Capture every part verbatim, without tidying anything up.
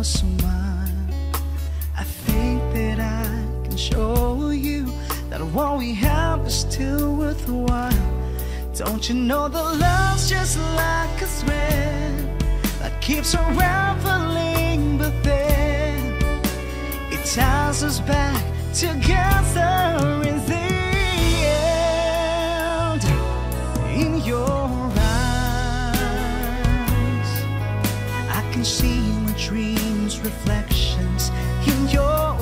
your smile. I think that I can show you that what we have is still worthwhile. Don't you know that love's just like a thread that keeps unraveling, but then it ties us back together in the end. In your eyes, I can see my dreams, reflections in your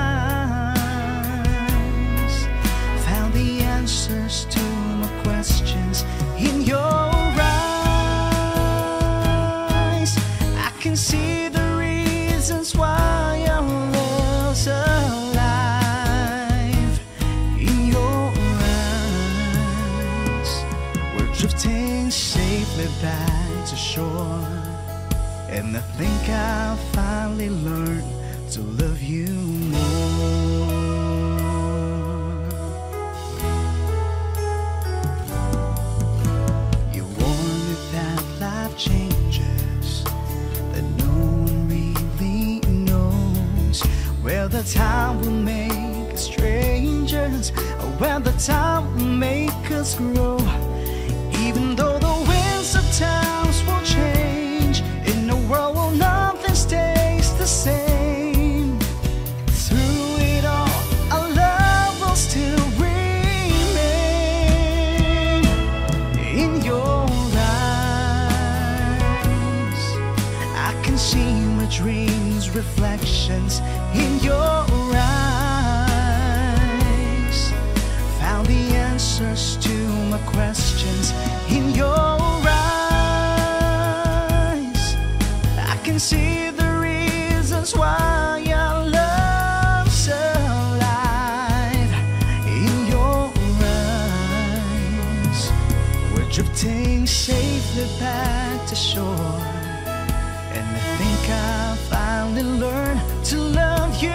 eyes. Found the answers to my questions in your eyes. I can see the reasons why our love's alive. In your eyes, we're drifting safely back to shore, and I think I finally learned to love you more. You warn me that life changes, that no one really knows where the time will make us strangers, or where the time will make us grow. Even though the winds of times will change, in a world where nothing stays the same, through it all, our love will still remain. In your eyes, I can see my dreams, reflections in your eyes. Found the answers to my questions in your eyes. I can see the reasons why our love's alive. In your eyes, we're drifting safely back to shore, and I think I finally learned to love you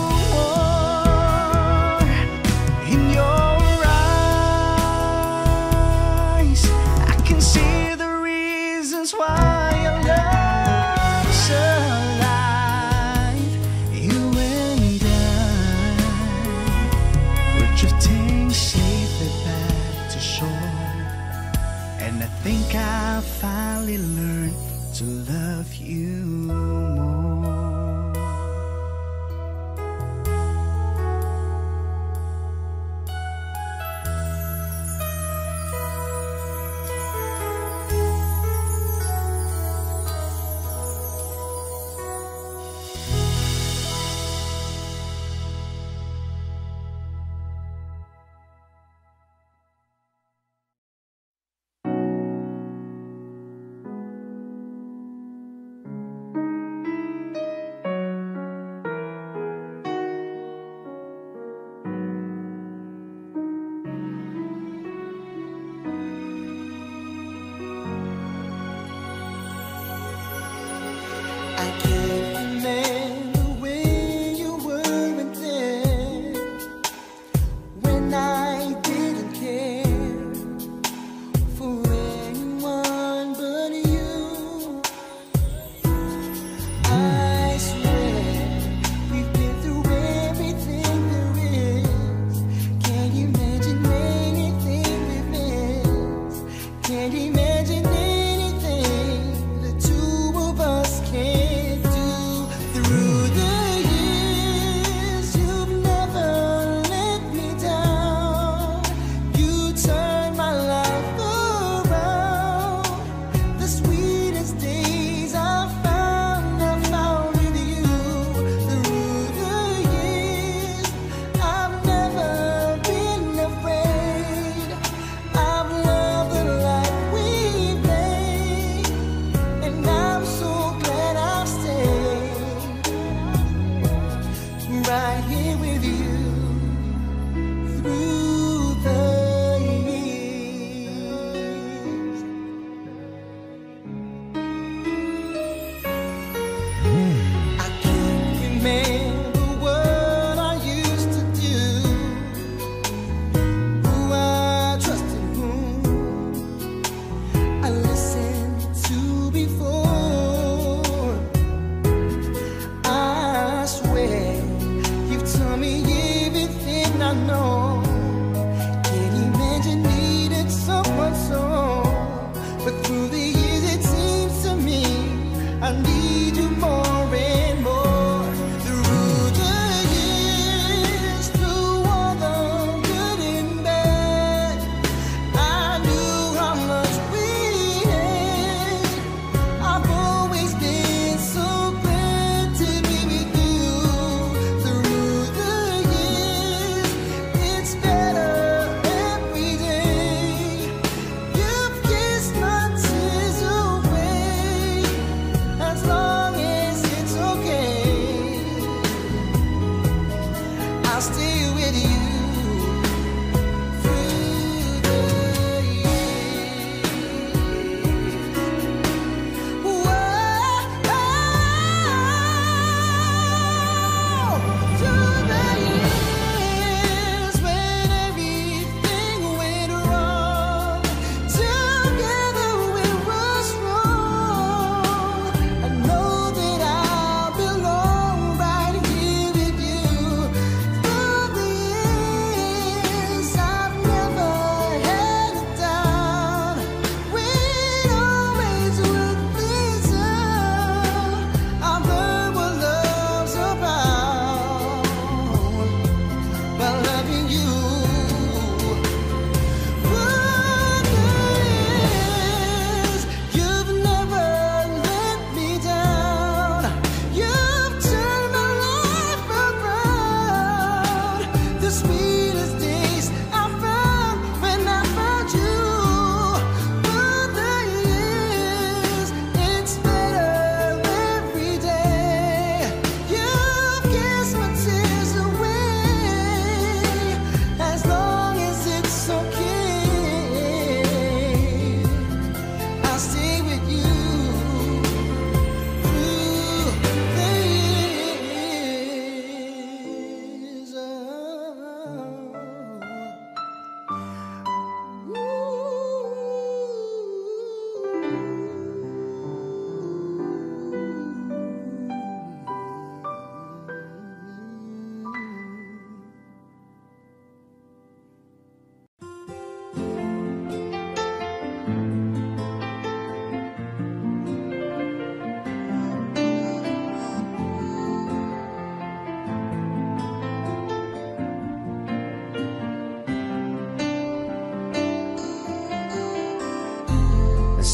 more. In your eyes, I can see the reasons why our love's alive. You and I, we're drifting safely back to shore, and I think I finally learned to love you more.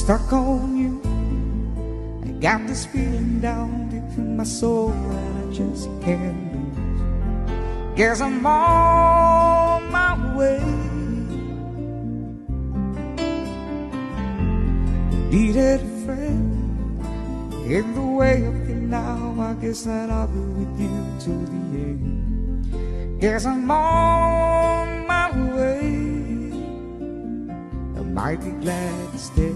stuck on you. I got this feeling down deep in my soul that I just can't lose. Guess I'm on my way. Needed a friend in the way of you now. I guess that I'll be with you till the end. Guess I'm on my way. I might be glad to stay.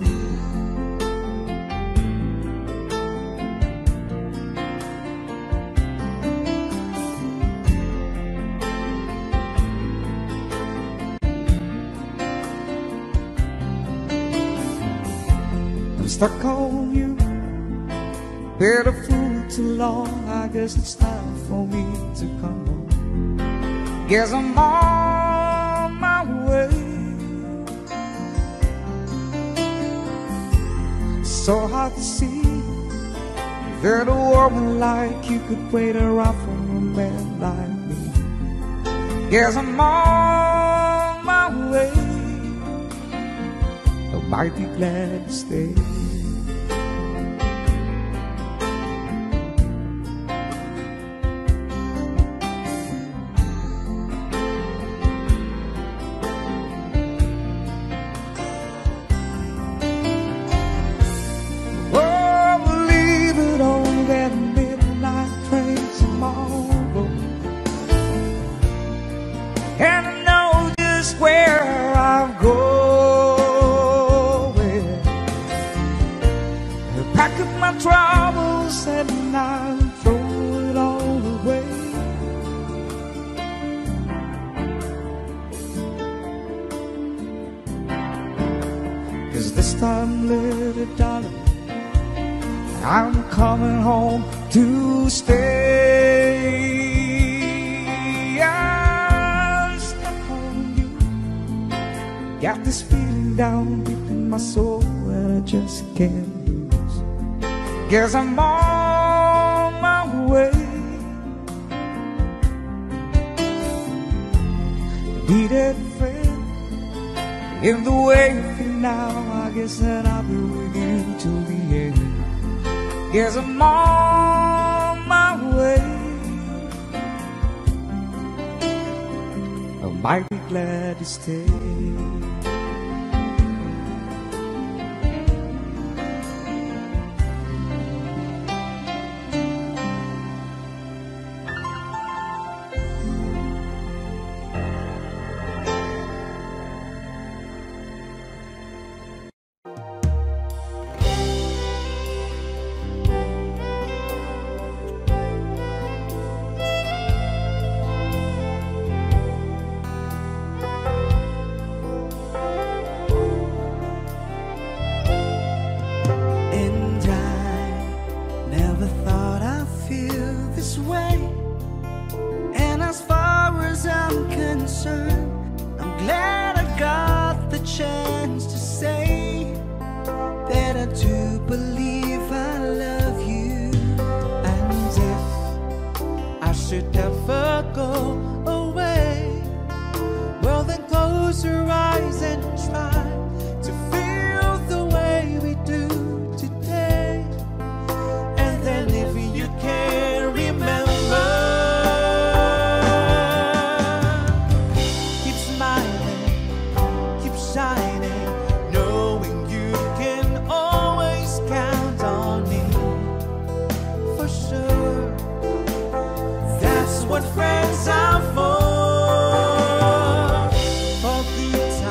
Stuck on you, been a fool too long. I guess it's time for me to come home. Guess I'm on my way. So hard to see that a woman like you could wait around for a man like me. Guess I'm on my way. I might be glad to stay. I'm coming home to stay. I'm stuck on you. Got this feeling down deep in my soul that I just can't lose. Guess I'm on my way. Needed a friend in the way of you now. I guess that I'll be with you till the end. Guess I'm on my way. I might be glad to stay. What friends are for, for good times.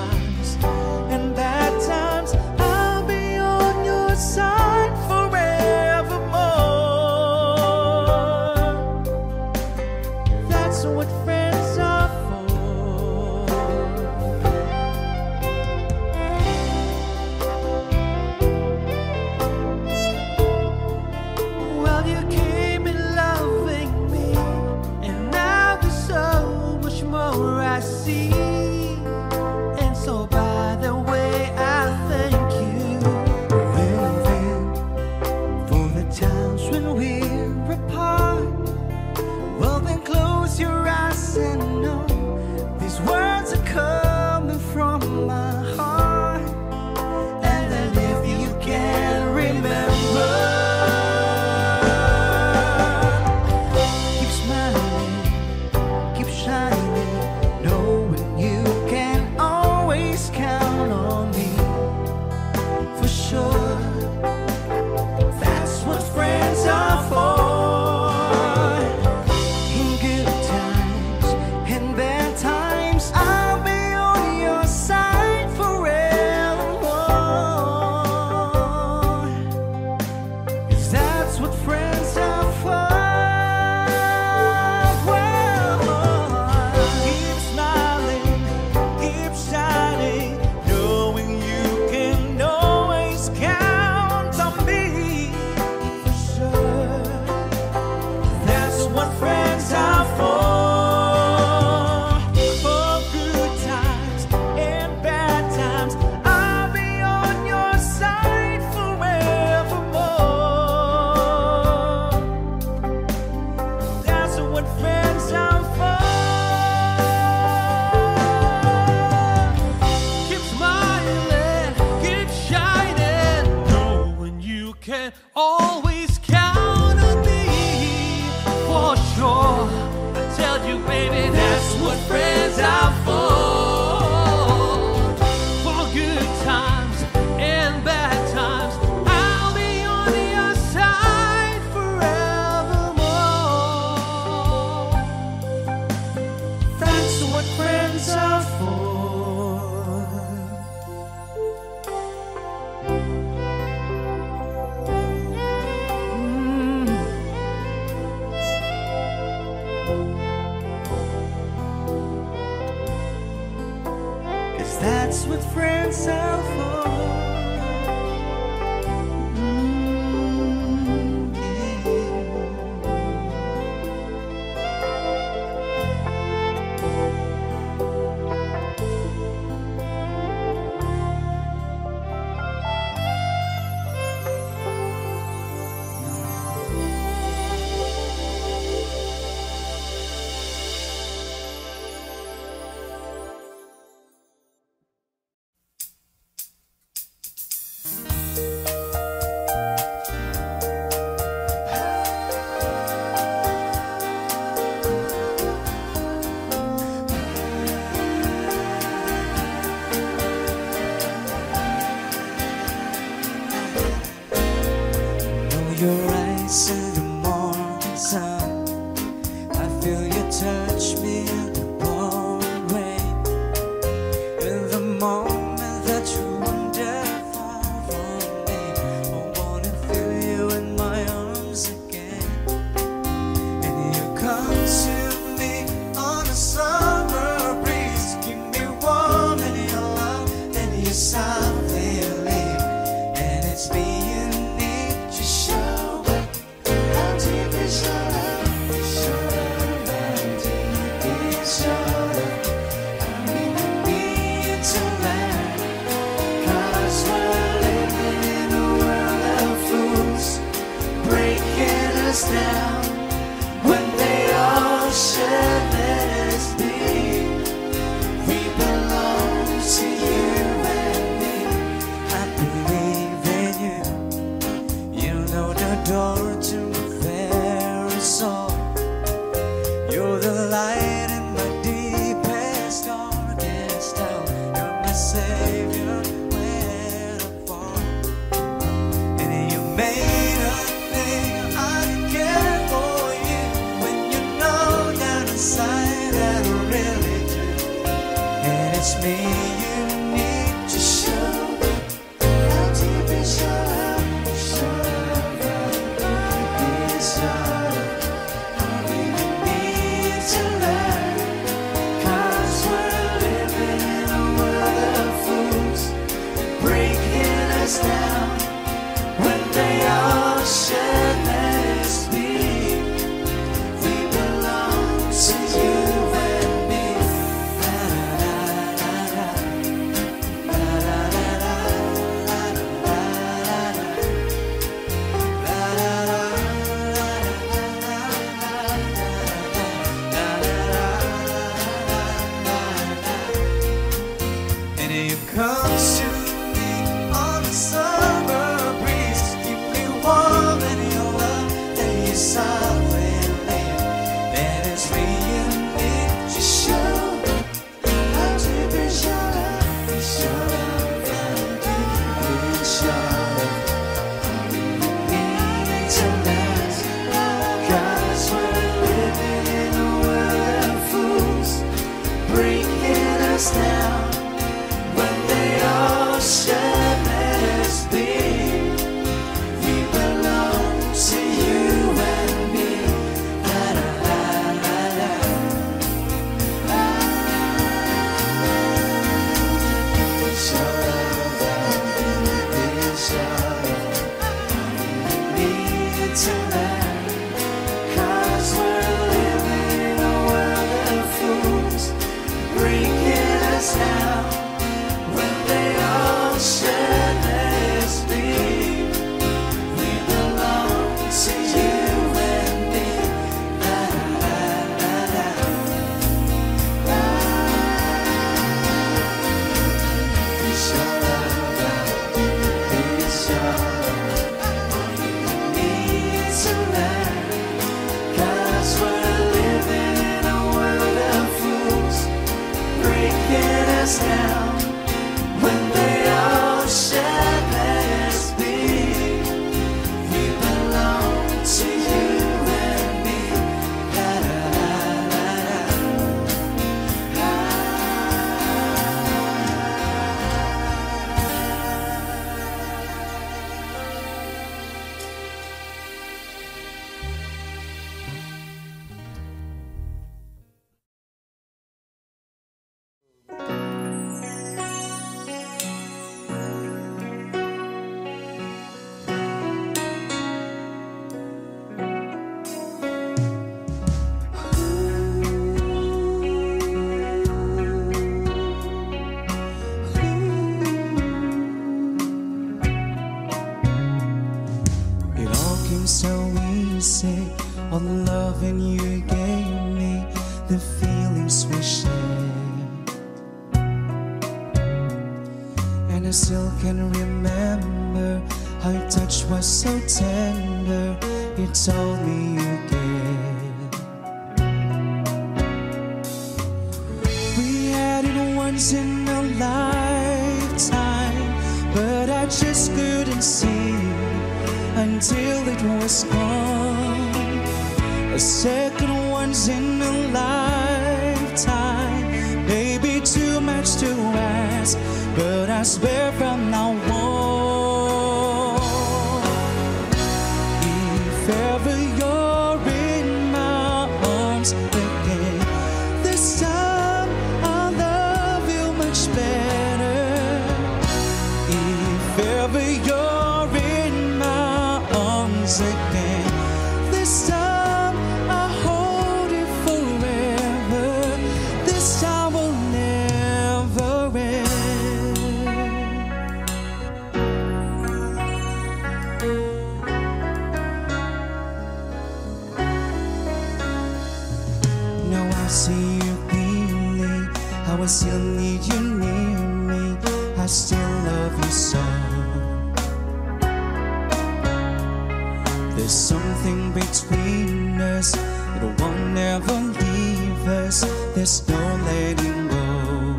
'cause that's what friends are for. Mm, yeah. Your eyes in the morning sun, I feel you touch me in the pouring rain. In the moment that you wander far from me, I wanna feel you in my arms again. And you come to me on a summer breeze, keep me warm in your love, then you softly leave. And it's me you need to show. How deep is your love? Is your love? How deep is your love? I really need to learn, 'cause we're living in a world of fools, breaking us down when they all should let us be. We belong to you and me. I believe in you. You know the door to my very soul. You're the light in my deepest, darkest hour. You're my savior when I fall. And you made a thing I care for you, when you know down inside that I really do. And it's me you need to show. How deep is your love? Is your love? How deep is your love? I really need to learn, 'cause we're living in a world of fools, breaking us down when they all should let us be. We belong to you and me. La la la la, la la la la, la la la la, la la la la. And you come to me on a summer breeze, keep me warm in your love, then you softly leave. And it's me you need to show. How deep is your love? Is your love? How deep is your love? I really need to learn, 'cause we're living in a world of fools, breaking us down when they all I still can remember how your touch was so tender. You told me you cared. We had it once in a lifetime, but I just couldn't see until it was gone. A second once in a lifetime, maybe too much to ask, but I swear from now on, if ever you're in my arms again, this time I'll love you much better. If ever you're in my arms again, this time I'll hold you forever. This time will never end. Now I see you clearly, how I still need you near me. I still love you so. There's something between us that will never leave us. There's no letting go.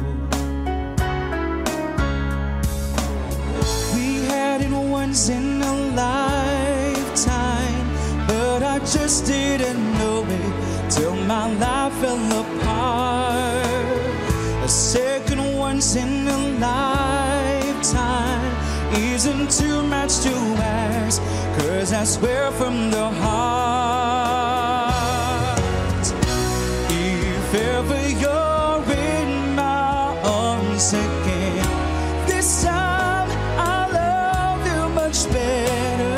We had it once in a lifetime, but I just didn't know it till my life fell apart. A second once in a lifetime isn't too much to ask, 'cause I swear from the heart, if ever you're in my arms again, this time I'll love you much better.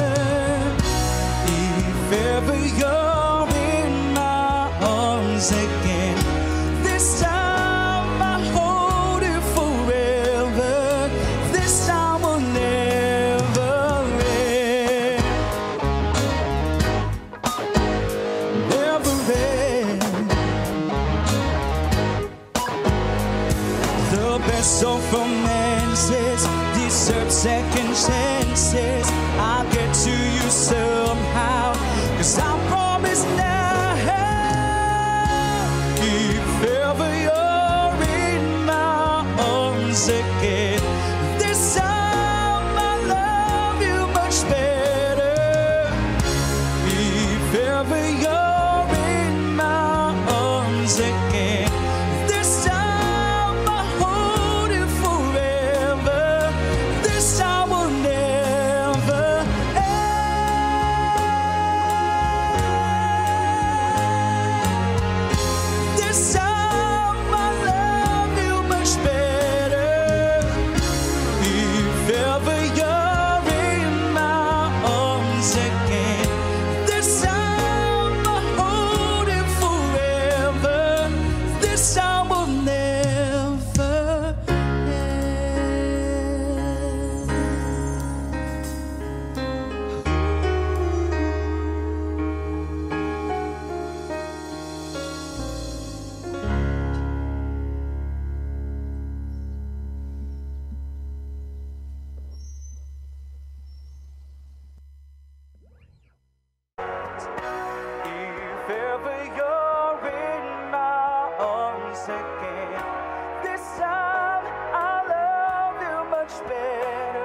If ever you're in my arms again, this time I'll hold you forever. This time will never end. Never end. The best of romances deserve second chances. I'll get to you somehow, 'cause I promise now, if ever you're in my arms again, this time I'll love you much better. If ever you're in my arms again, this time I'll hold you forever. This time will never end. This time I'll love you much better. If ever you're in my arms again, this time I'll hold you forever. This time will never end. If ever you're in my arms again, this time I'll love you much better.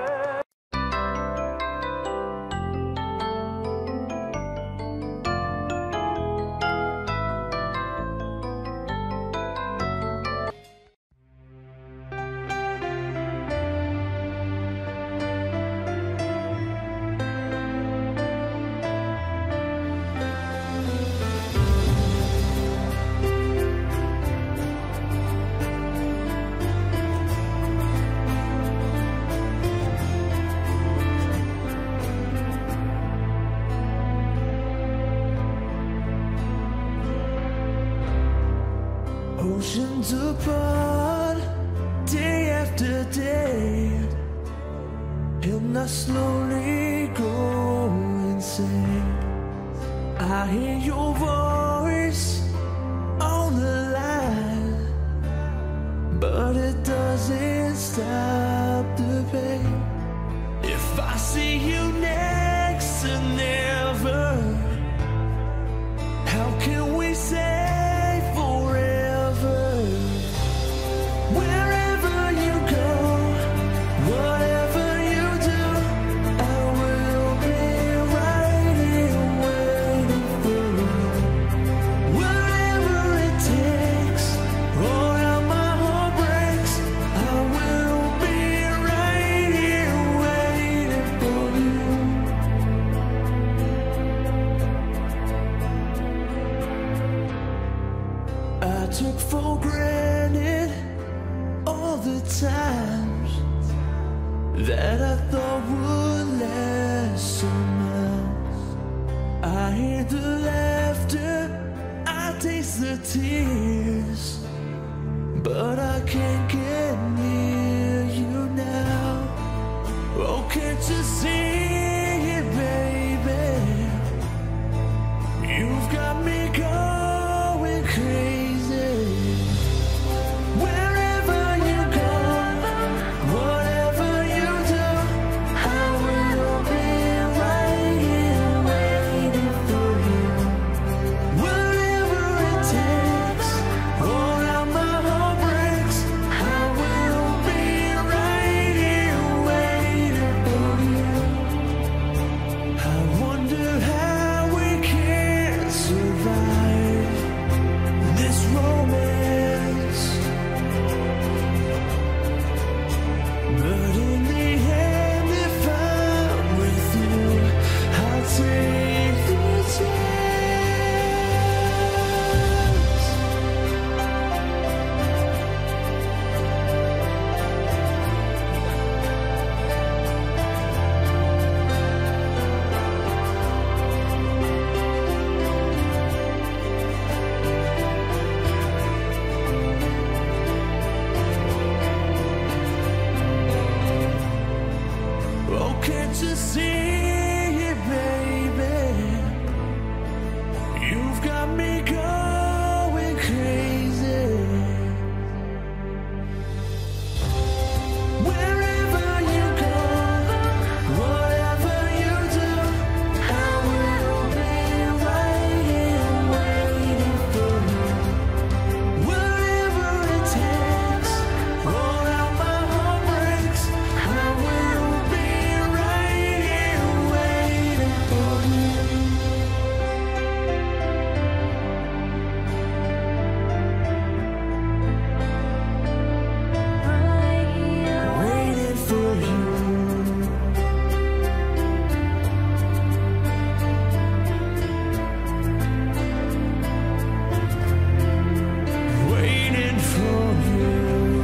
Oceans apart, day after day, and I slowly go insane. I hear your voice on the line, but it doesn't stop the pain. see you next to never. How can we say forever? Wherever you go, whatever you do, I will be right here waiting for you. Whatever it takes, or how my heart breaks, I will be right here waiting for you. I took for granted all the times that I thought would last so much. I hear the laughter, I taste the tears, but I can't get near you now. Oh, can't you see it, baby? You've got me going crazy. Wherever you go, whatever you do, I will be right here waiting for you. Whatever it takes, or how my heart breaks, I will be right here waiting for you. I wonder how we can survive this romance, but in the end, if I'm with you, I'll take the chance. Oh, can't you see it, baby? You've got me going crazy. Wherever you go, whatever you do, I will be right here waiting for you. Whatever it takes, or how my heart breaks, I will be right here waiting for you. Waiting for you. Waiting for you.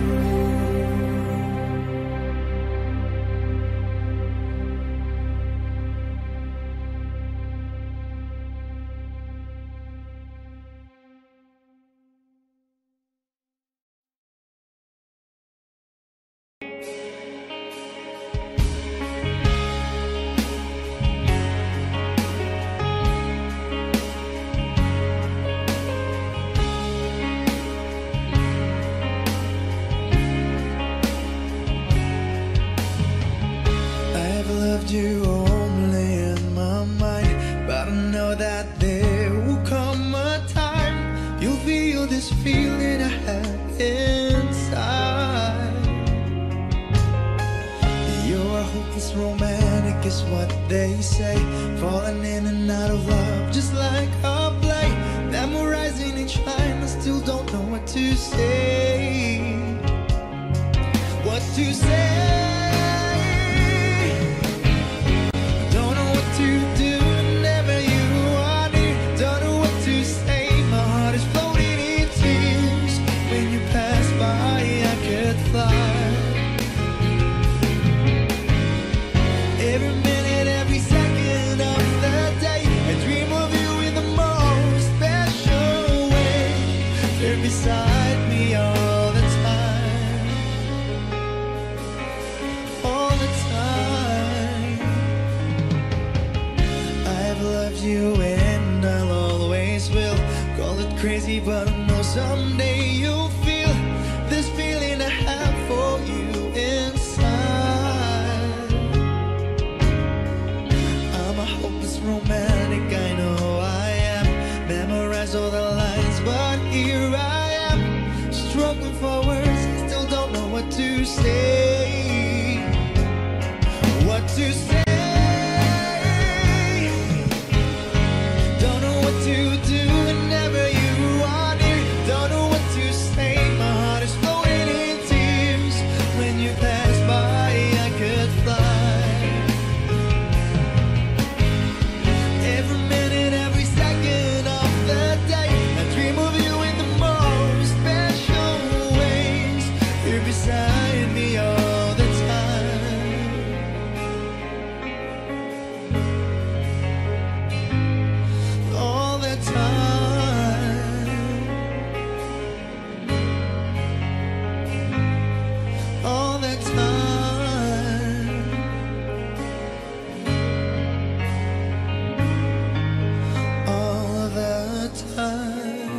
I've loved you only in my mind, but I know that there will come a time you'll feel this feeling I have inside. You're a hopeless romantic is what they say, falling in and out of love just like a play, memorizing each line, I still don't know what to say. What to say? Don't know what to do whenever you are near. Don't know what to say. My heart is floating in tears. When you pass by, I could fly. Every minute, every second of the day, I dream of you in the most special way. You're beside me all the time, all the time. I've loved you and I'll always will. Call it crazy, but I know someday you'll feel this feeling I have for you inside. say, what to say. Don't know what to do whenever you are near. Don't know what to say. My heart is floating in tears. When you pass by, I could fly. Every minute, every second of the day, I dream of you in the most special ways. You're beside me all the time. All the time. All the time. All the time.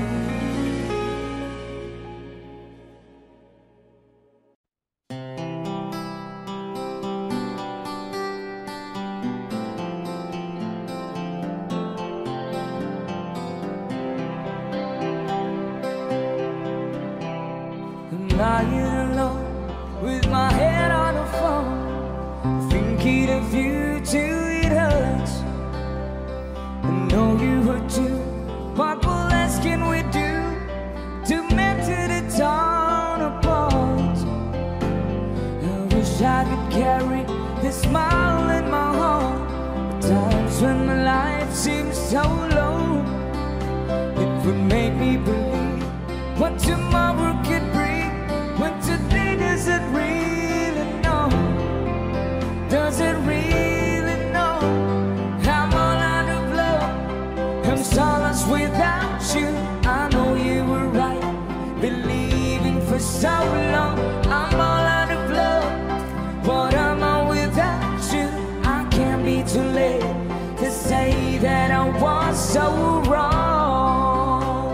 Lying alone with my head on the phone, thinking of you till it hurts. I know you hurt too. What else can we do to mend the town apart? I wish I could carry this smile in my heart. At times when my life seems so low, it would make me believe what tomorrow could bring. When today does it really know? Does it really know? I'm all out of love. I'm so lost without you. I know you were right, believing for so long. I'm all out of love. What am I without you? I can't be too late to say that I was so wrong.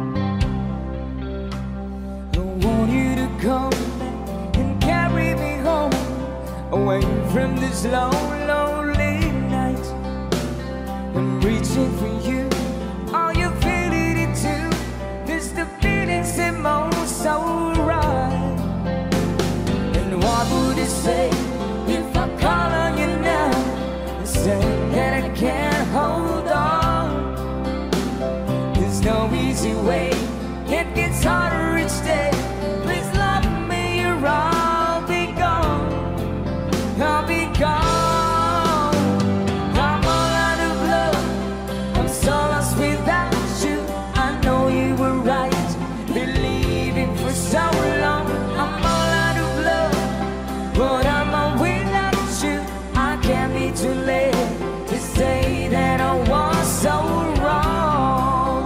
I want you to come and carry me home, away from this long, lonely night. I'm reaching for you. Are you feeling it too? This the feeling seems most so right. And what would you say if I call on you now and say that I can't hold on? There's no easy way. It gets harder each day. Please love me or I'll be gone. I'll be gone. I'm all out of love. I'm so lost without you. I know you were right, believing for so long. I'm all out of love. But I'm all without you. I can't be too late to say that I was so wrong.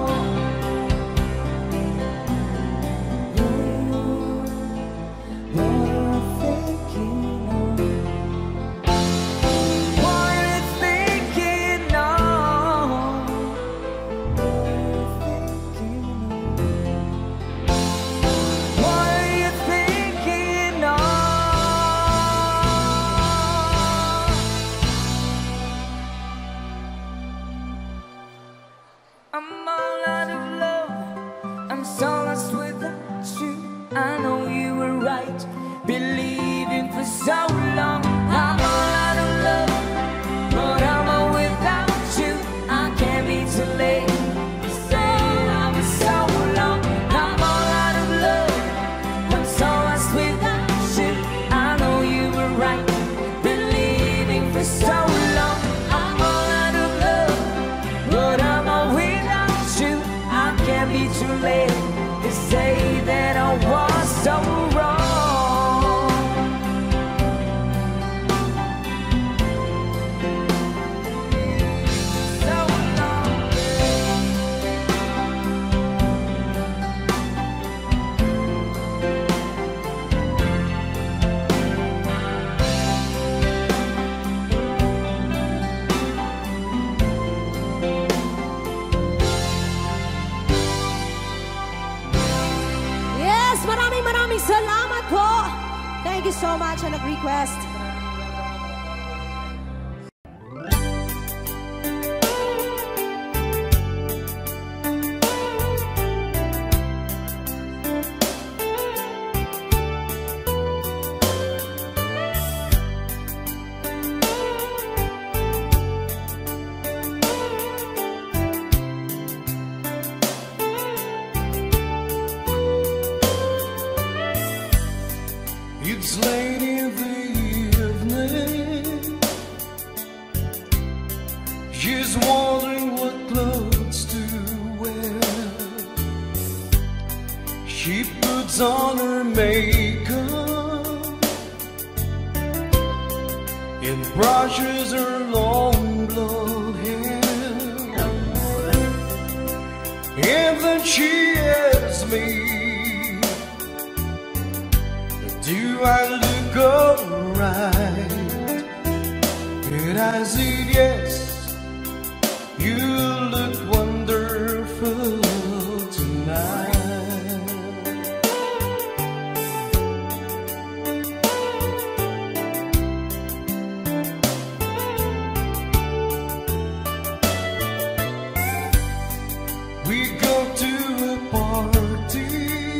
I'm all out of love. I'm so lost without you. I know you were right, believing for so long. I'm all out of love, but I'm all without you. I can't be too late to say I was so long. I'm all out of love. I'm so lost without you. I know you were right, believing for so long. I'm all out of love, but I'm all without you. I can't be too late to say that I was so wrong. So long. Yes, maraming maraming salamat po. Thank you so much sa nag-request. It's late in the evening. She's wondering what clothes to wear. She puts on her makeup and brushes her long blonde hair. And then she asks me, do I look alright? And I said yes, you look wonderful tonight. We go to a party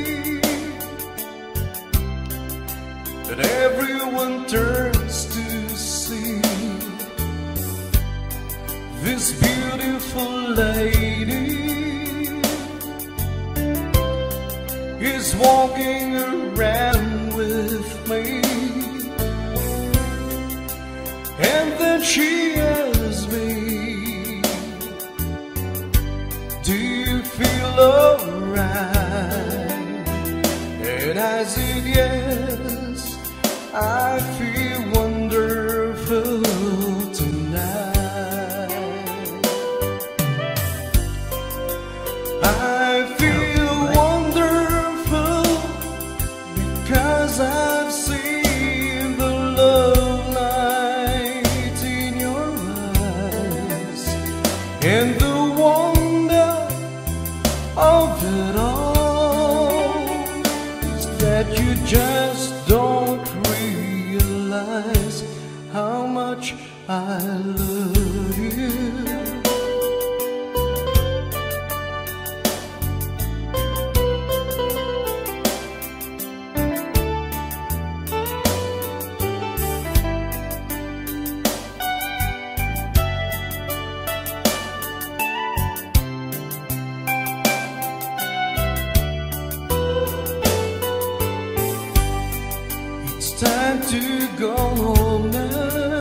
that everyone turns to see. This beautiful lady is walking around with me. And then she asks me, do you feel alright? And I said yes, I feel wonderful tonight. I feel wonderful because I've seen the love light in your eyes, and the wonder of it all is that you just don't realize how much I love you. It's time to go home now,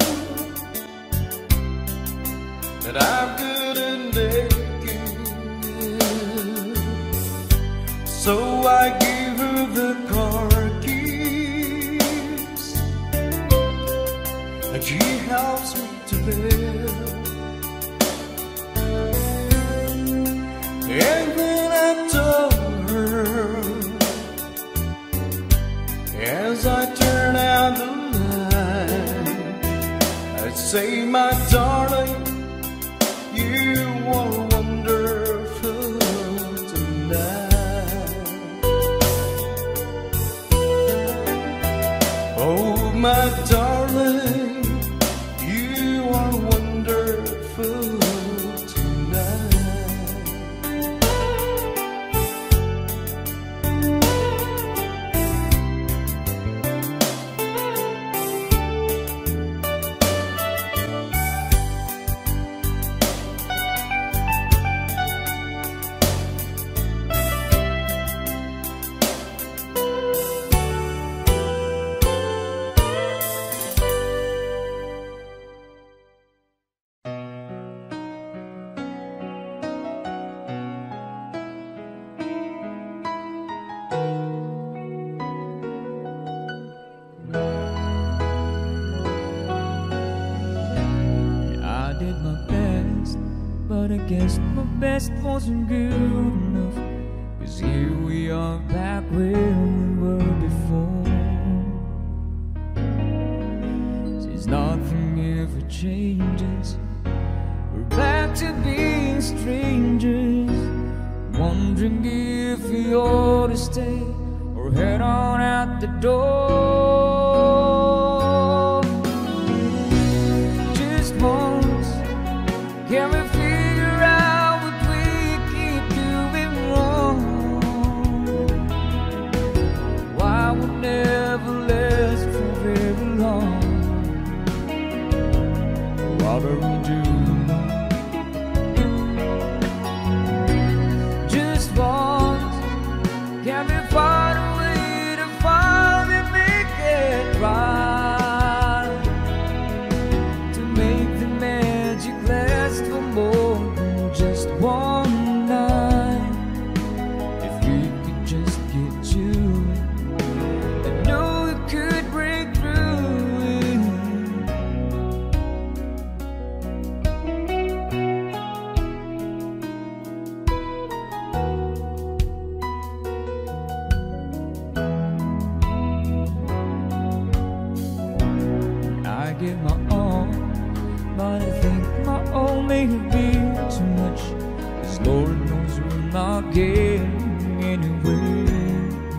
and I'm good and naked. So I give her the car keys, and she helps me to bed. And then I told her, as I turn out the light, I say, my darling, you are wonderful tonight. Oh, my darling, you are wonderful tonight. But I guess my best wasn't good enough, 'cause here we are back where we were before. Since nothing ever changes, we're back to being strangers, wondering if we ought to stay or head on out the door. Just once, can we figure out what we keep doing wrong? Why would never last for very long? What are we doing? Just once, can we find a way to finally make give my all, but I think my all may have been too much, 'cause Lord knows we're not getting anywhere.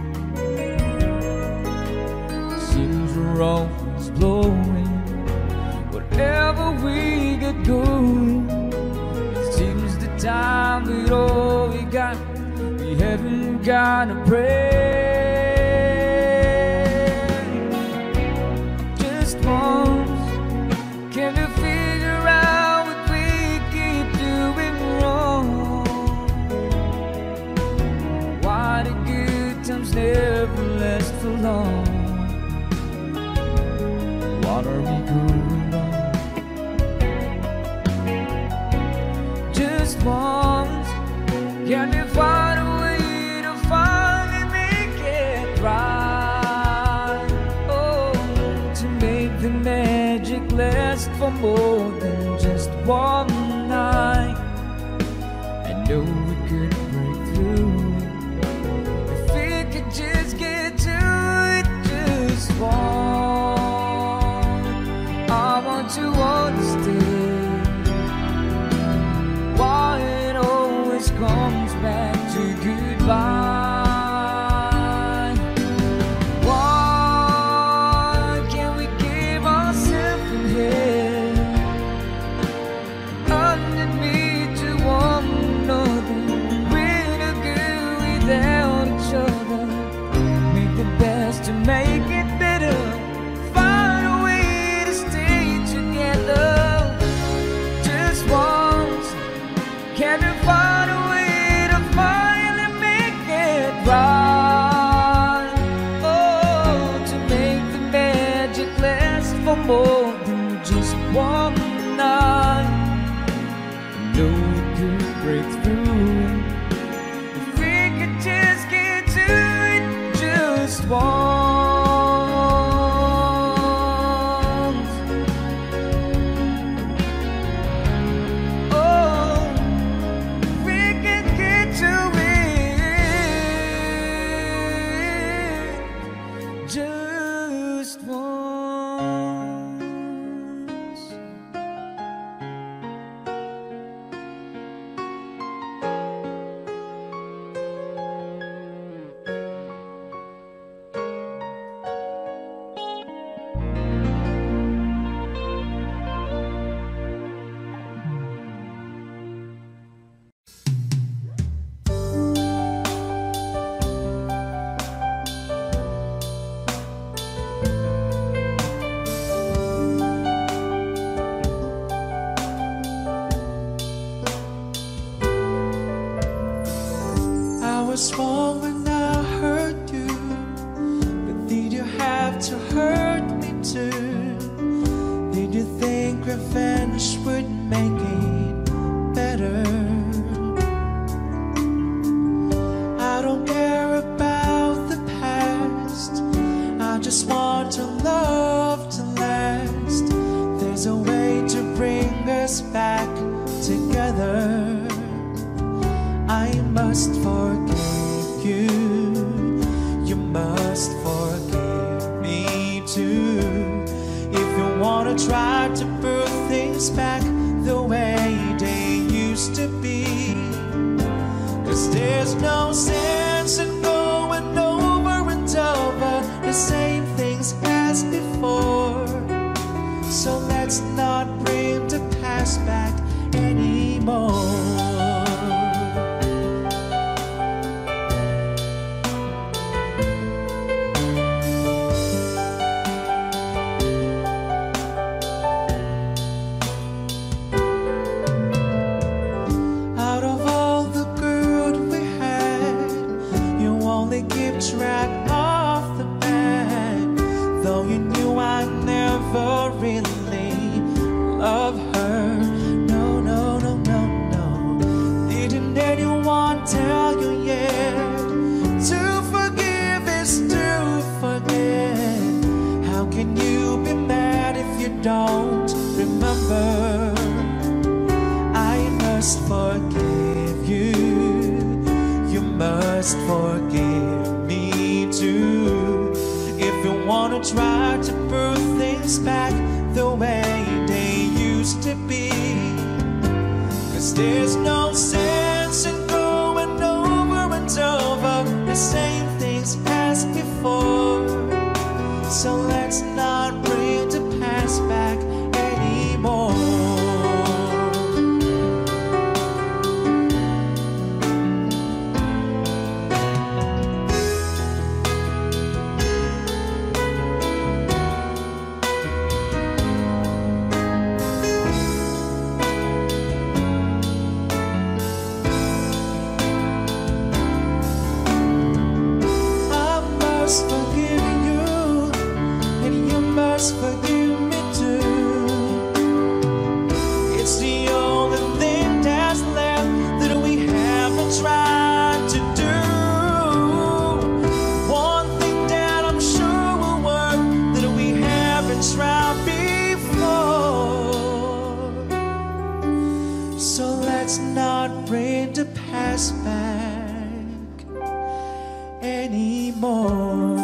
Seems we're always blowing whatever we get going. It seems the time that all we got, we haven't got a prayer. Just once, can you figure out what we keep doing wrong? Why the good times never last for long? What are we going on? Just once, can you find a way to finally make it right? Oh, to make the magic last for more than just one night. I know we could break through if we could just get to it just once. I want to understand why it always comes back to goodbye. Why can't we give ourselves in here underneath to one another? We're no good without each other. Make the best to make it better. Find a way to stay together. Just once, can you find a way to finally make it right? Oh, to make the magic last for more than just one night. I know we could break through if we could just get to it just once. Oh, we could get to it just once. I was wrong when I hurt you, but did you have to hurt me too? Did you think revenge would make it better? I don't care about the past, I just want to love to last. There's a way to bring us back together. I must forgive you, you must forgive me too. If you wanna try to put things back the way they used to be, 'cause there's no sense in going over and over the same things as before. So let's not bring the past back anymore. Track off the bad, though you knew I never really loved her. No, no, no, no, no. Didn't anyone tell you yet? To forgive is to forget. How can you be mad if you don't remember? I must forgive you, you must forgive too. If you wanna try to put things back the way they used to be. 'Cause there's no sense in going over and over the same things as before. So let's not bring the past back anymore. Forgive me too. It's the only thing that's left that we haven't tried to do. One thing that I'm sure will work that we haven't tried before. So let's not bring the past back anymore.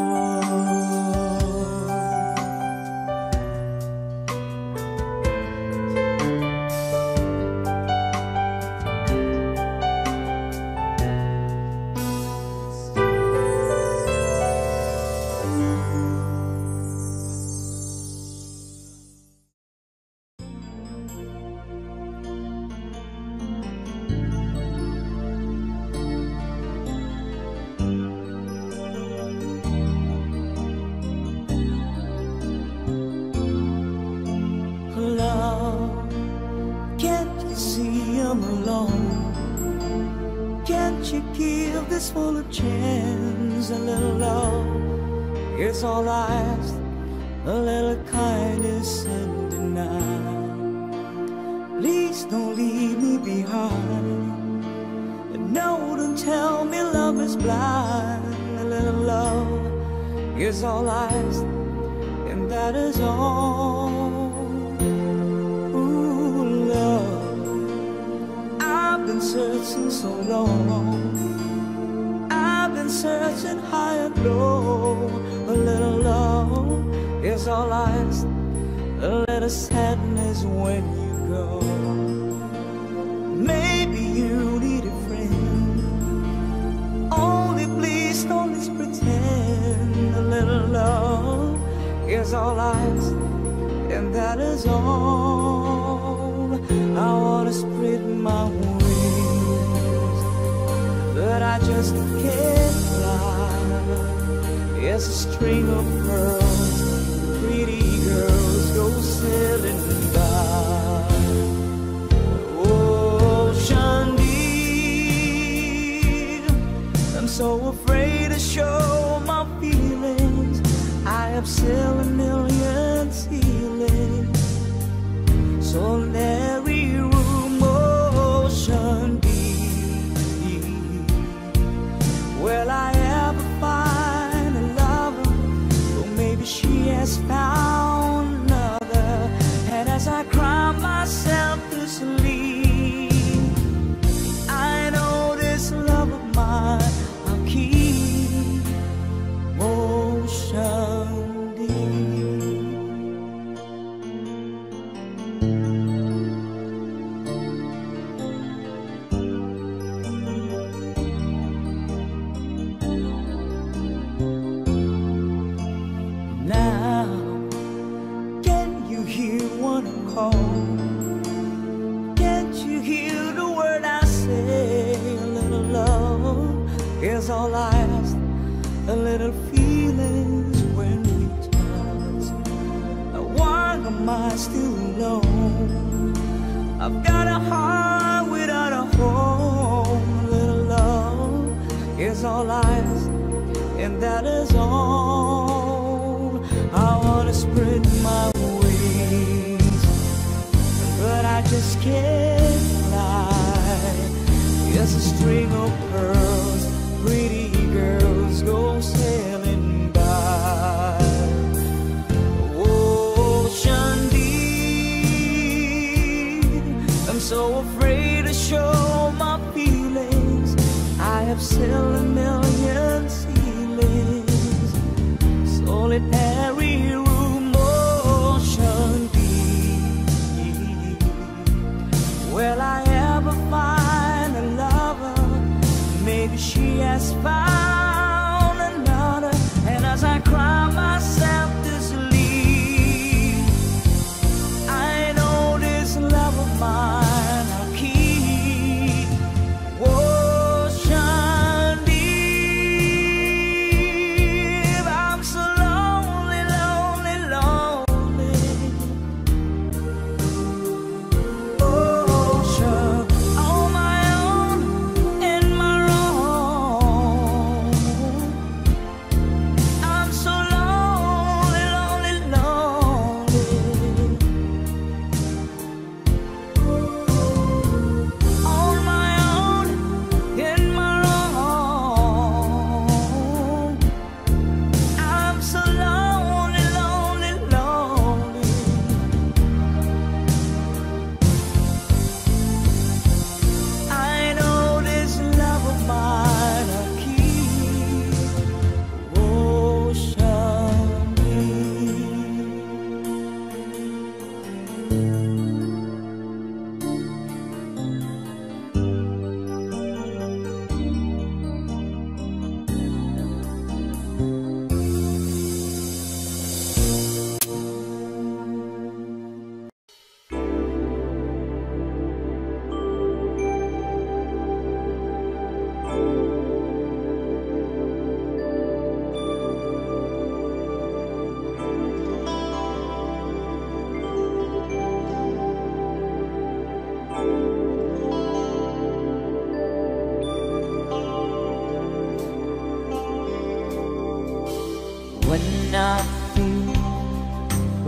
Full of chance, a little love is all I ask, a little kindness and denial. Please don't leave me behind, and no, don't tell me love is blind. A little love is all I ask, and that is all. Ooh, love, I've been searching so long, searching high and low. A little love is all I ask, a little sadness when you go. Maybe you need a friend, only please don't just pretend. A little love is all I ask, and that is all. I wanna spread my wings, but I just can't fly. It's a string of pearls, pretty girls go sailing by. Ocean deep, I'm so afraid to show my feelings. I have sailed a million ceilings, so every room, ocean deep. Will I ever find a lover? Or maybe she has found another. And as I cry myself to sleep, I know this love of mine I'll keep. Ocean can't you hear the word I say? A little love is all I ask, a little feelings when we touch. Why am I still alone? I've got a heart without a home. A little love is all I ask, and that is all. I wanna spread my wings, but I just can't fly. It's a string of pearls, pretty girls go sailing by. Ocean deep, I'm so afraid to show my feelings. I have sailed a million ceilings, solitary room, ocean deep.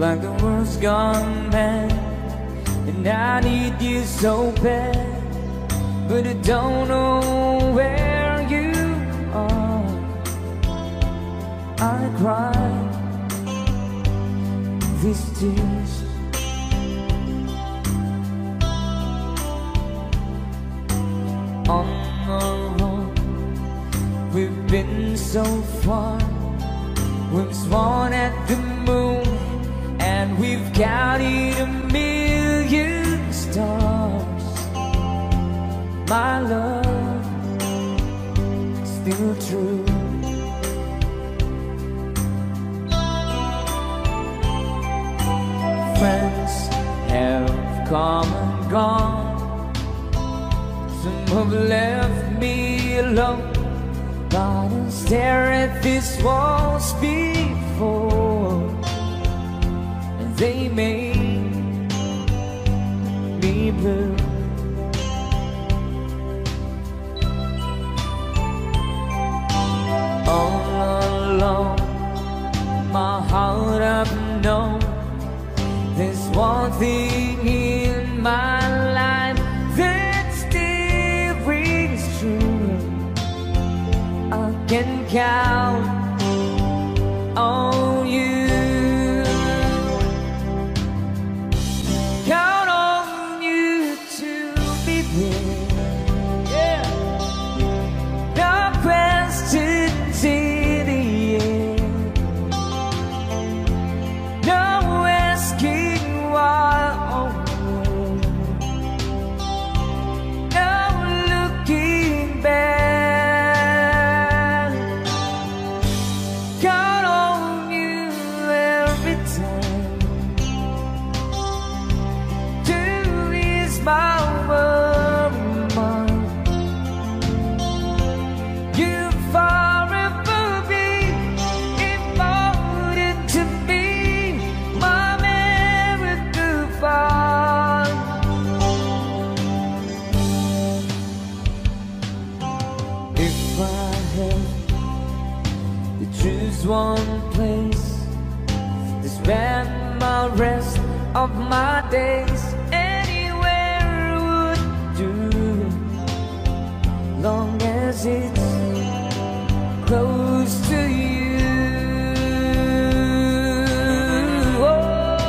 like the world's gone mad, and I need you so bad, but I don't know where you are. I cry these tears. On the road, we've been so far. We've sworn at the moon, and we've counted a million stars. My love, still true. Friends have come and gone. Some have left me alone, but I stare at these walls before, and they make me blue. All alone, my heart I've known there's one thing in my life that still rings true. I can count on you. Count on you to be there. Yeah. No questions in the end. No asking why. Oh, no looking back. Count on you every time to ease my worry mind. You'll forever be important to me, my miracle fire. If I had to choose one place to spend my rest of my days, anywhere would do, long as it's close to you. Oh.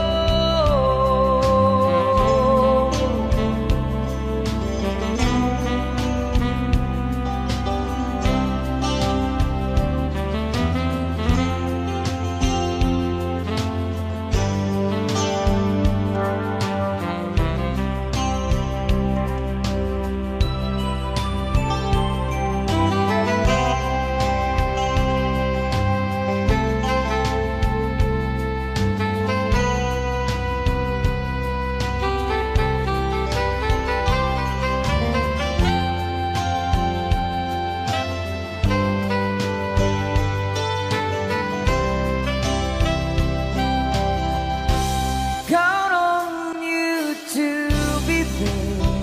Count on you to be there.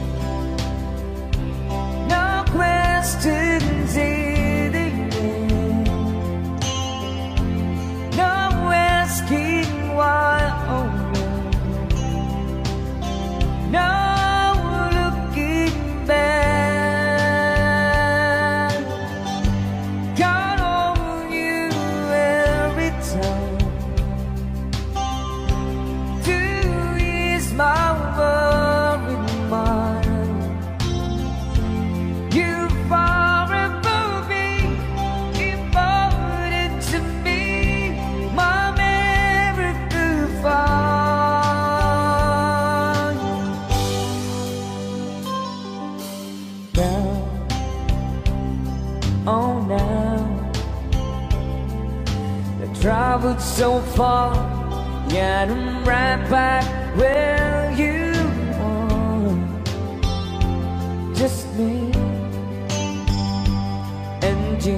No questions in the end. No asking why. Oh, no. No looking back. Count on you every time to ease my worry mind. You'll forever be important to me, my miracle fire. Now, oh now, I traveled so far, yet I'm right back where you are. Just me and you.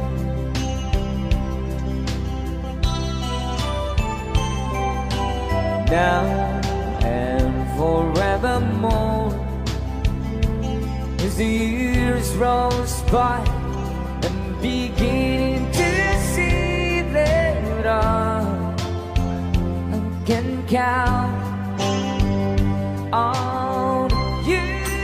Now and forevermore, as the years roll by, I'm beginning to see that I can count on you.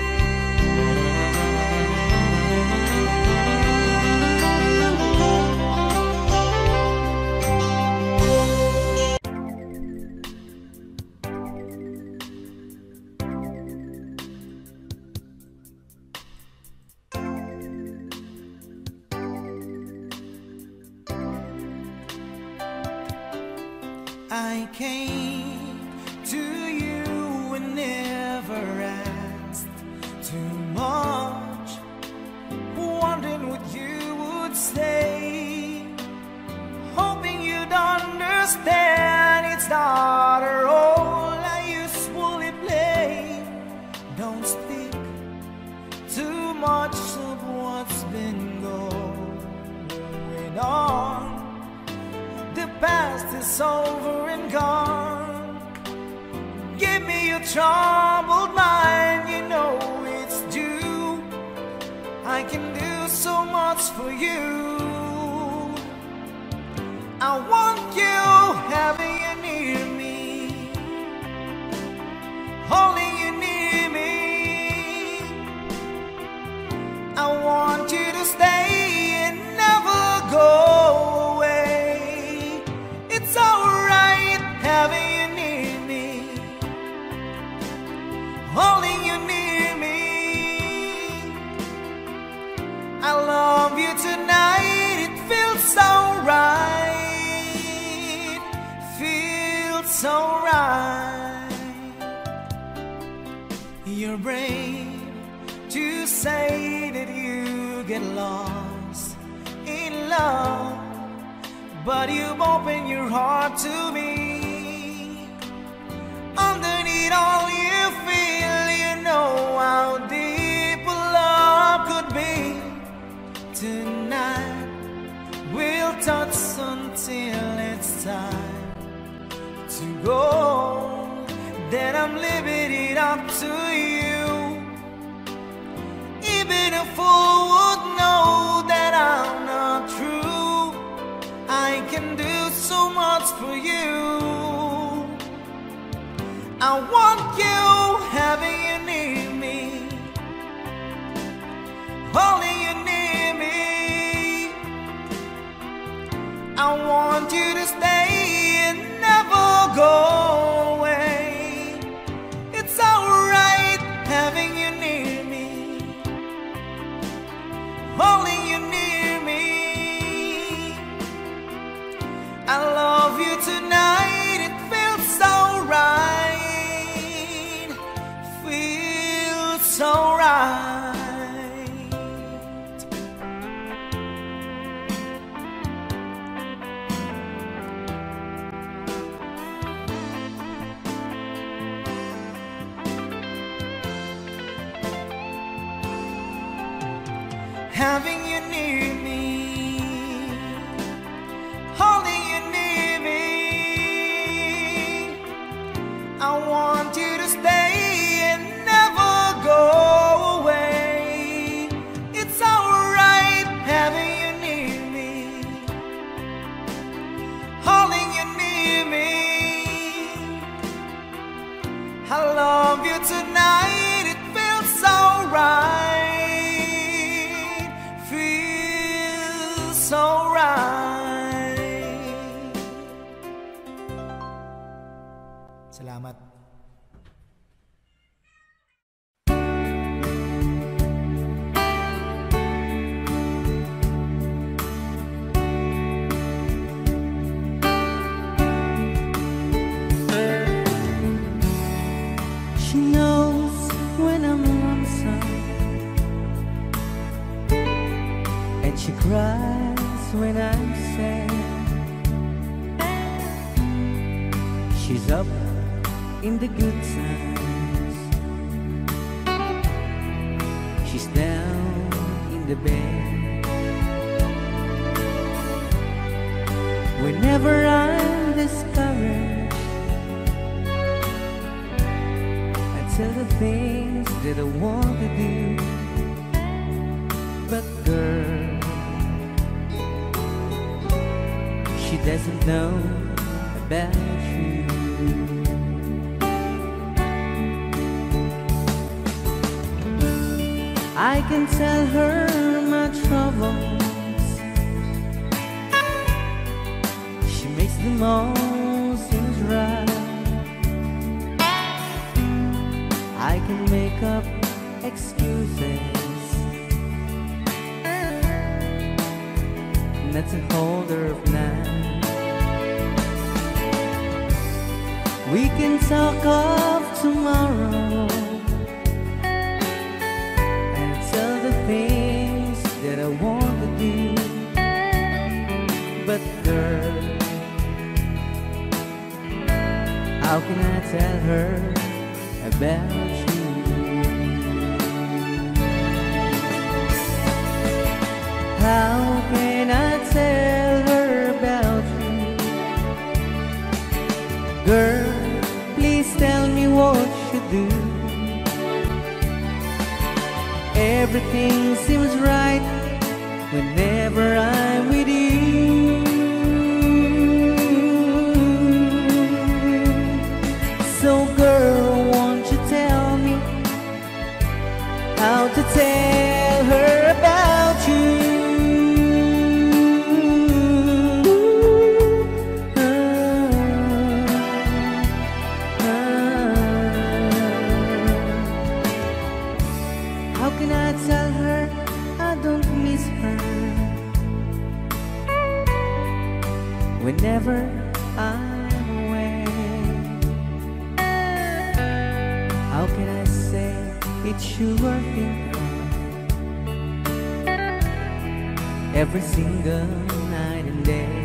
I came to you and never asked too much, wondering what you would say, hoping you'd understand it's not a role I usually play. Don't speak too much of what's been going on. The past is over and gone. Give me your troubled mind, you know it's due. I can do so much for you. I want you having you near me, holding you near me. I want you to stay and never go away. It's alright having you near me, holding you near me. I love you tonight, it feels so right, feels so right. You're brave to say that you get lost in love, but you've opened your heart to me. Underneath all you feel, you know how deep a love could be. Tonight we'll touch until it's time to go. Then I'm leaving it up to you. Even a fool would know that I'm not true. I can do so much for you. I want you having you near me, holding you near me. I want you to stay and never go away. It's alright having you near me, holding you near me. I love you tonight, it feels so right, feels so right. Having you near me, holding you near me. I want you to stay and never go away. It's alright having you near me, holding you near me. I love you tonight, it feels so right, feels so right. Salamat. She knows when I'm lonesome, and she cries when I'm sad. She's up in the good times, she's down in the bed. Whenever I'm discouraged, I tell the things that I want to do. But girl, she doesn't know about you. I can tell her my troubles. She makes them all seem right. I can make up excuses not to hold her of night. We can talk of tomorrow and tell the things that I want to do. But girl, how can I tell her about you? How can I tell her about you? Girl, please tell me what you do. Everything seems right whenever I'm with you. So girl, won't you tell me how to tell her about you? How can I tell her I don't miss her whenever I'm away? How can I say it's sure think of every single night and day?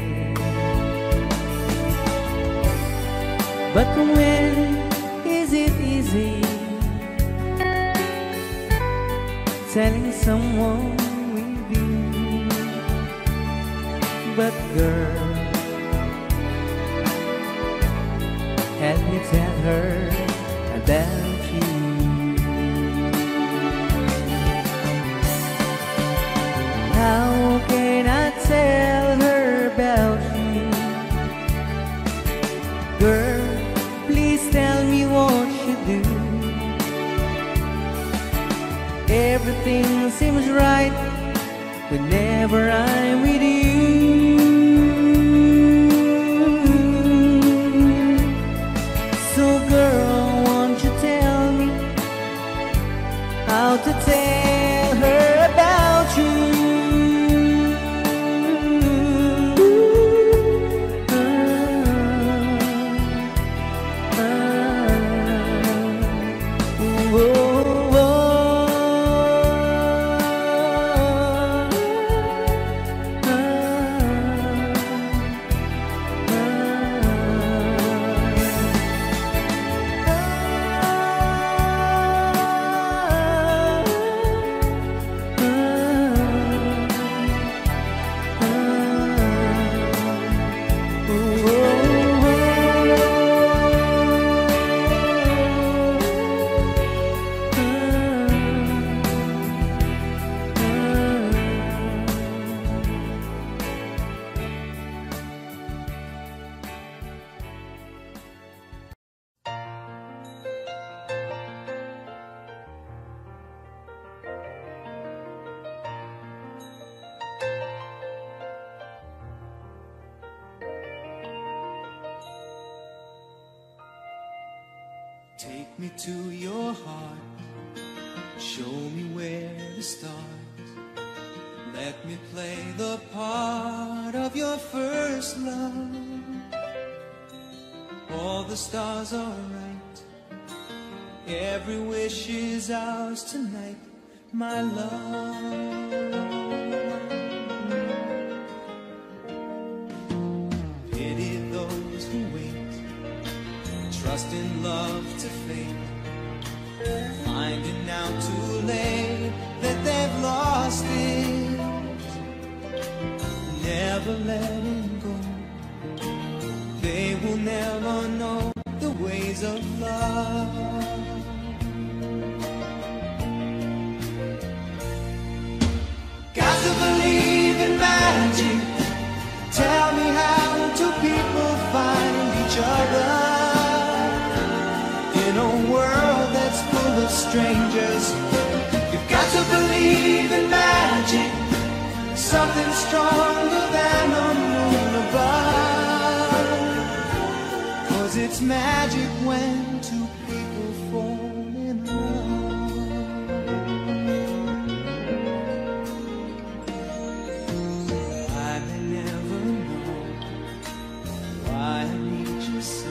But when is it easy telling someone with you? But girl, help me tell her about you. How can I tell her about you? Girl, please tell me what you do. Everything seems right whenever I'm with you. So girl, won't you tell me how to tell her about you? Take me to your heart, show me where to start. Let me play the part of your first love. All the stars are right, every wish is ours tonight, my love. Pity those who wait, trust in love to fate, finding out too late that they've lost it. Never letting go, they will never know the ways of love. Got to believe in magic. Tell me, how do people find each other in a world that's full of strangers? You've got to to believe in magic, something stronger than the moon above. 'Cause it's magic when two people fall in love. I may never know why I need you so.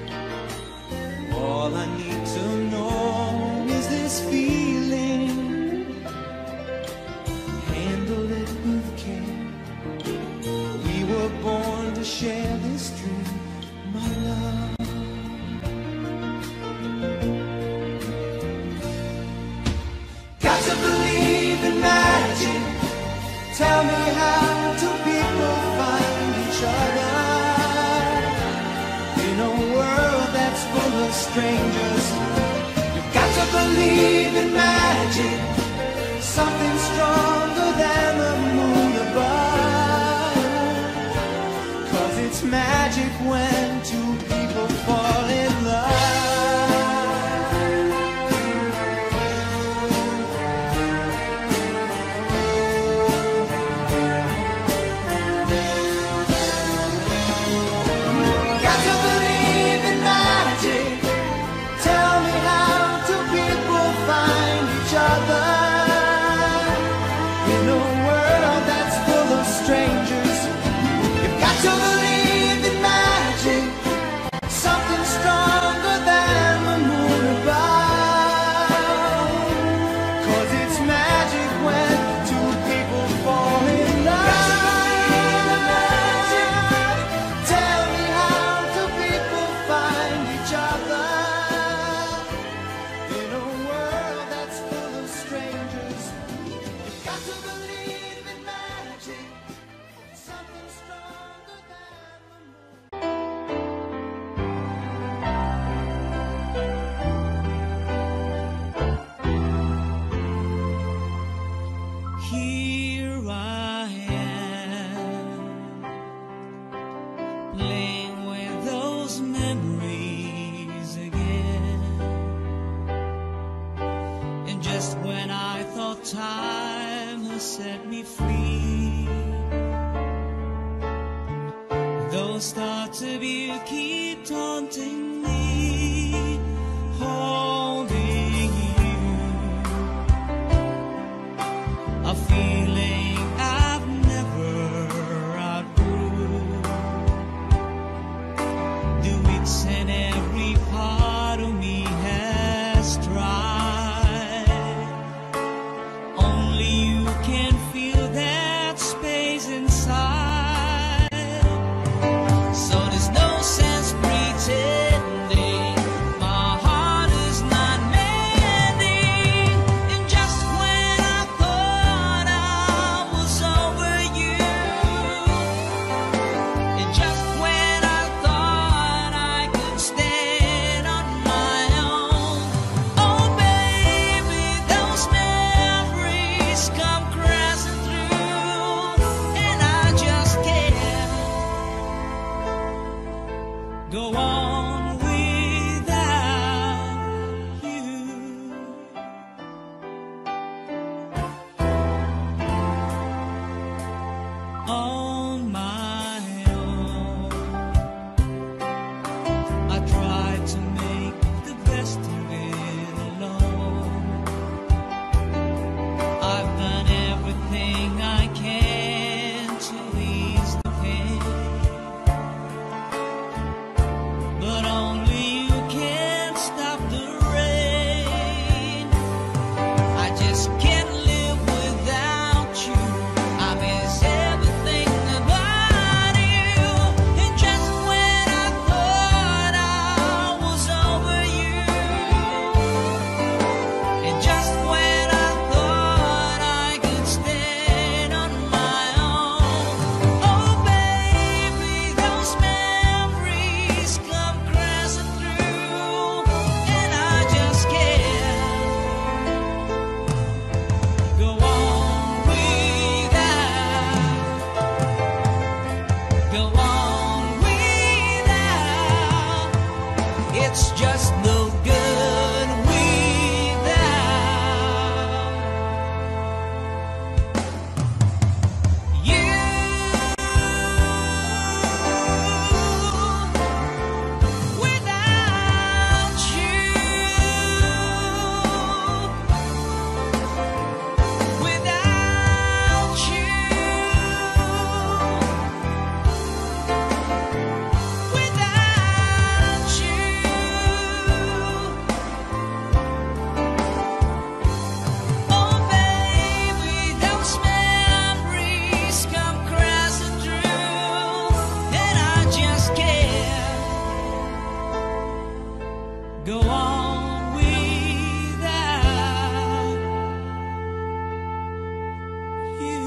All I need to know is this feeling. Handle it with care. We were born to share this dream, my love. Got to believe in magic. Tell me how do people find each other in a world that's full of strangers? You've got to believe in magic, something stronger than the moon above. 'Cause it's magic when two people fall in love. Got to believe in magic. Tell me how do people find each other in a world that's full of strangers? You've got to believe in magic, something stronger than the moon above. 'Cause it's magic when two people fall in love. Tell me how do people find each other in a world that's full of strangers? You've got to believe in magic, something stronger than the moon. Here I am, playing with those memories again. And just when I thought time has set me free, those thoughts of you keep taunting me, holding you, a feeling I've never outgrew. The wits and every part of me has tried. Only you can feel that space inside. So there's no sense pretending my heart is not mending. And just when I thought I was over you, and just when I thought I could stand on my own, oh baby, those memories come crashing through, and I just can't go on without you. On my own, I tried to make the best of it alone. I've done everything I can to ease the pain, but only you can stop the rain. I just can't live without you. I miss everything about you. And just when I thought I was over you, and just when I thought I could stand on my own, oh baby, those memories come crashing through, and I just can't go on without, go on without. It's just no good without go on without you.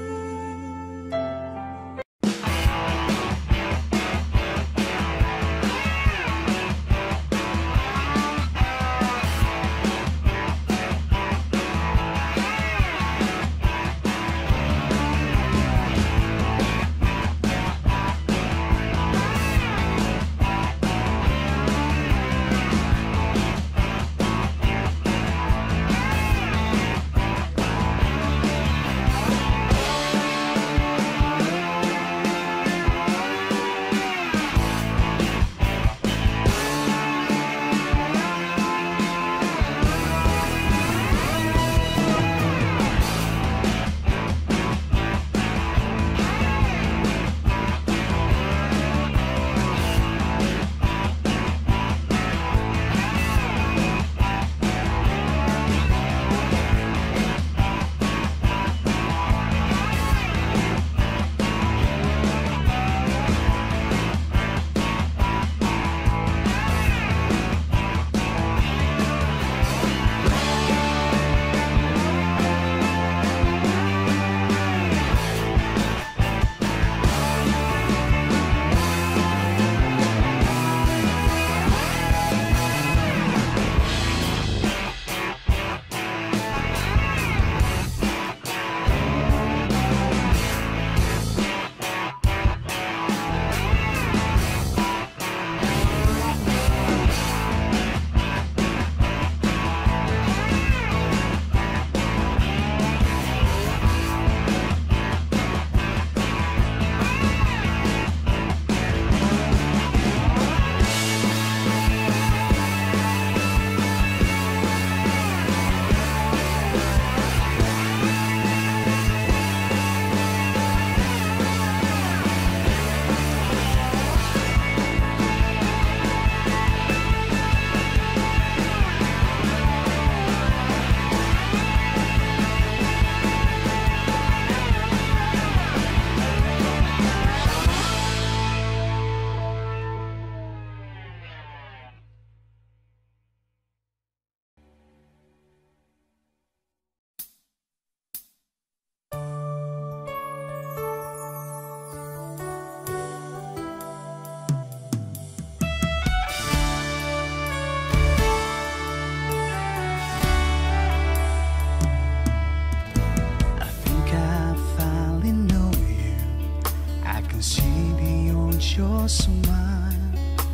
Your smile,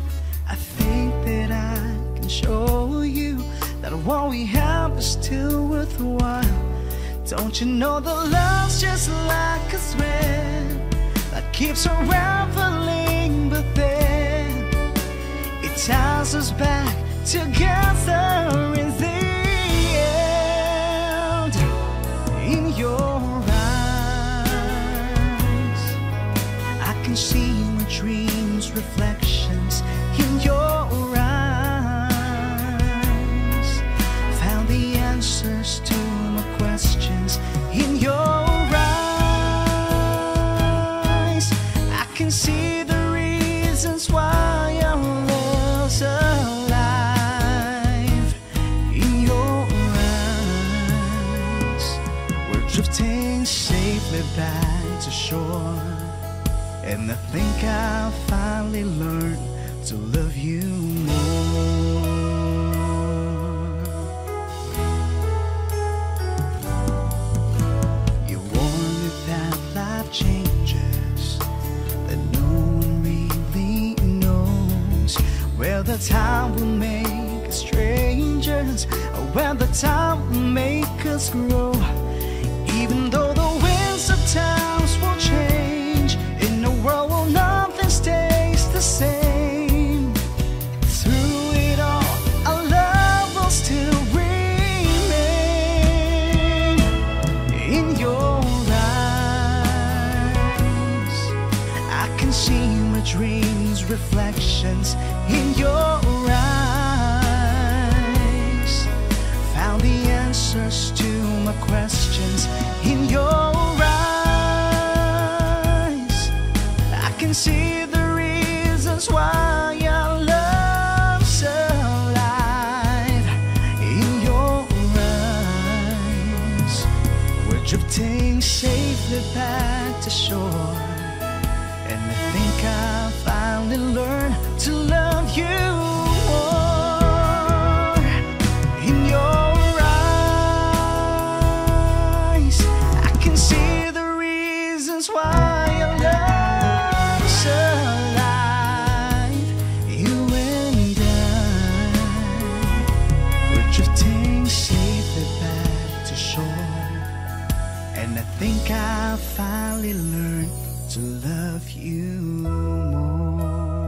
I think that I can show you that what we have is still worthwhile. Don't you know the love's just like a thread that keeps unraveling, but then it ties us back together in the end. In your eyes, I can see dreams, reflections in your eyes. Found the answers to my questions in your eyes. I can see the reasons why our love's alive. In your eyes, we're drifting safely back to shore. And I think I finally learned to love you more. You warn me that life changes, that no one really knows whether time will make us strangers or whether time will make us grow. Even though the winds of times will change, in a world where nothing stays the same, through it all, our love will still remain. In your eyes, I can see my dreams, reflections in your eyes. Found the answers to my questions in your eyes. I can see the reasons why our love's alive. shore. And I think I finally learned to love you more. In your eyes, I can see the reasons why our love's alive. You and I, we're drifting safely back to shore. And I think I finally learned to love you more.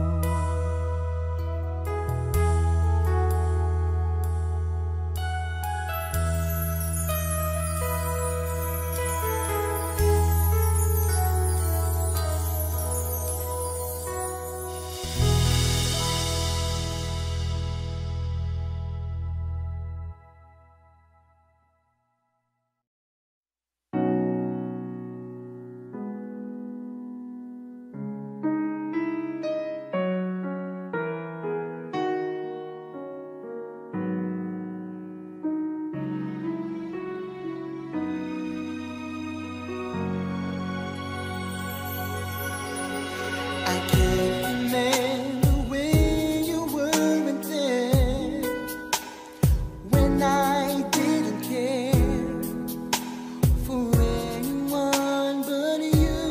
I can't remember where you were and then, when I didn't care for anyone but you.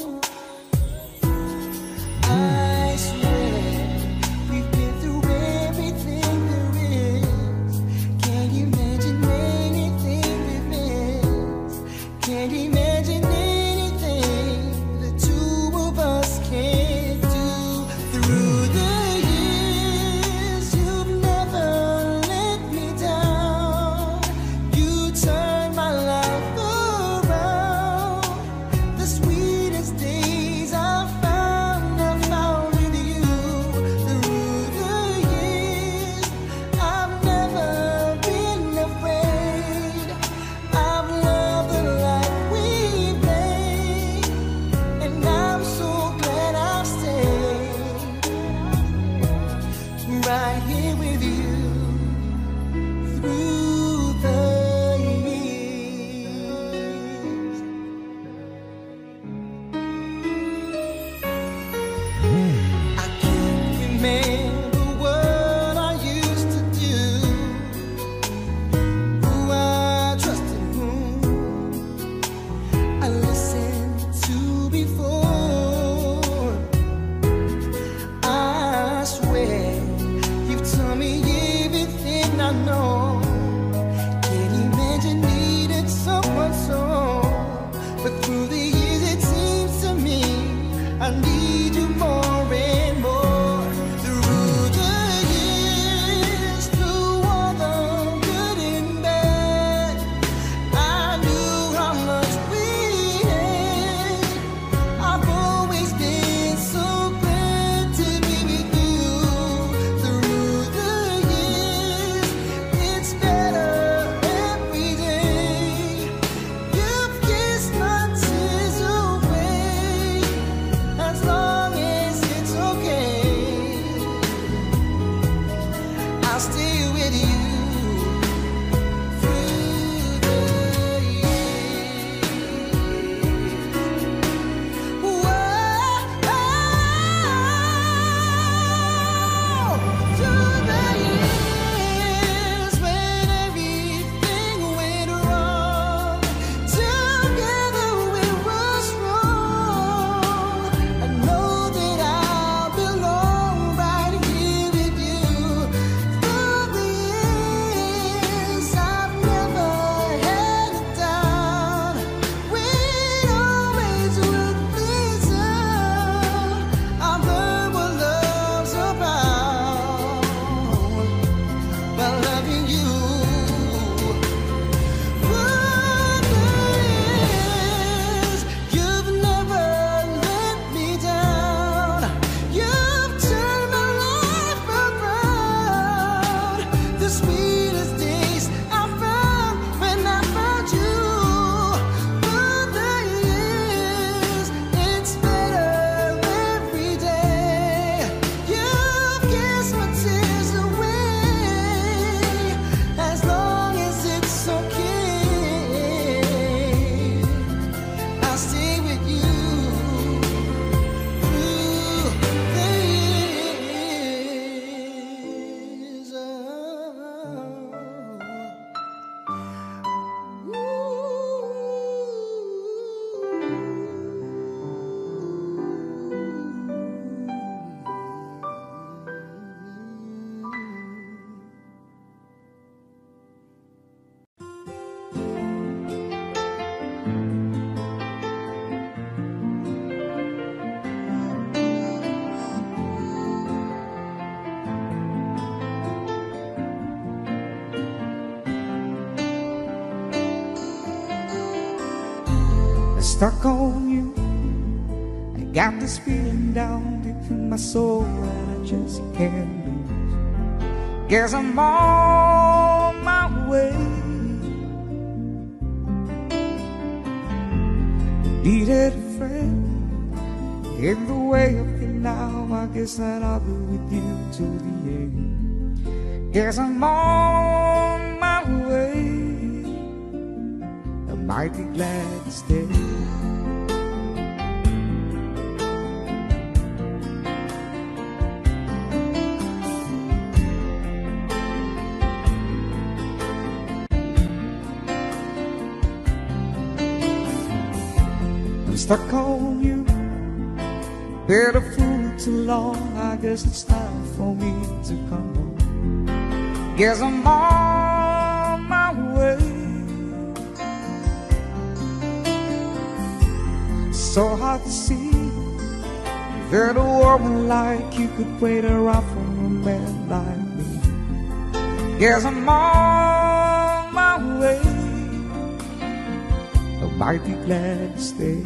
I swear we've been through everything there is. Can't imagine anything we've missed. Can't imagine anything the two of us can't do. Through the years, you've never let me down. You turned my life around. The sweetest days I found, I found with you. Through the years, I've never been afraid. I've loved the life we've made, and I'm so glad I've stayed right here with you through the years. I can't remember what I used to do, who I trusted, whom I listened to before. I swear you've told me everything I know. Can't imagine needing someone so, but through the years it seems to me I need you more and more. Through the years, through all the good and bad, I knew how much we had. I've always been so glad to be with you. Through the years, stuck on you. I got this feeling down deep in my soul that I just can't lose. Guess I'm on my way. Needed a friend in the way of you now. I guess that I'll be with you till the end. Guess I'm on my way. I might be glad to stay. I'm stuck on you. Been a fool too long. I guess it's time for me to come home. Guess I'm on my way. So hard to see that a woman like you could wait around for a man like me. Guess I'm on my way. I might be glad to stay.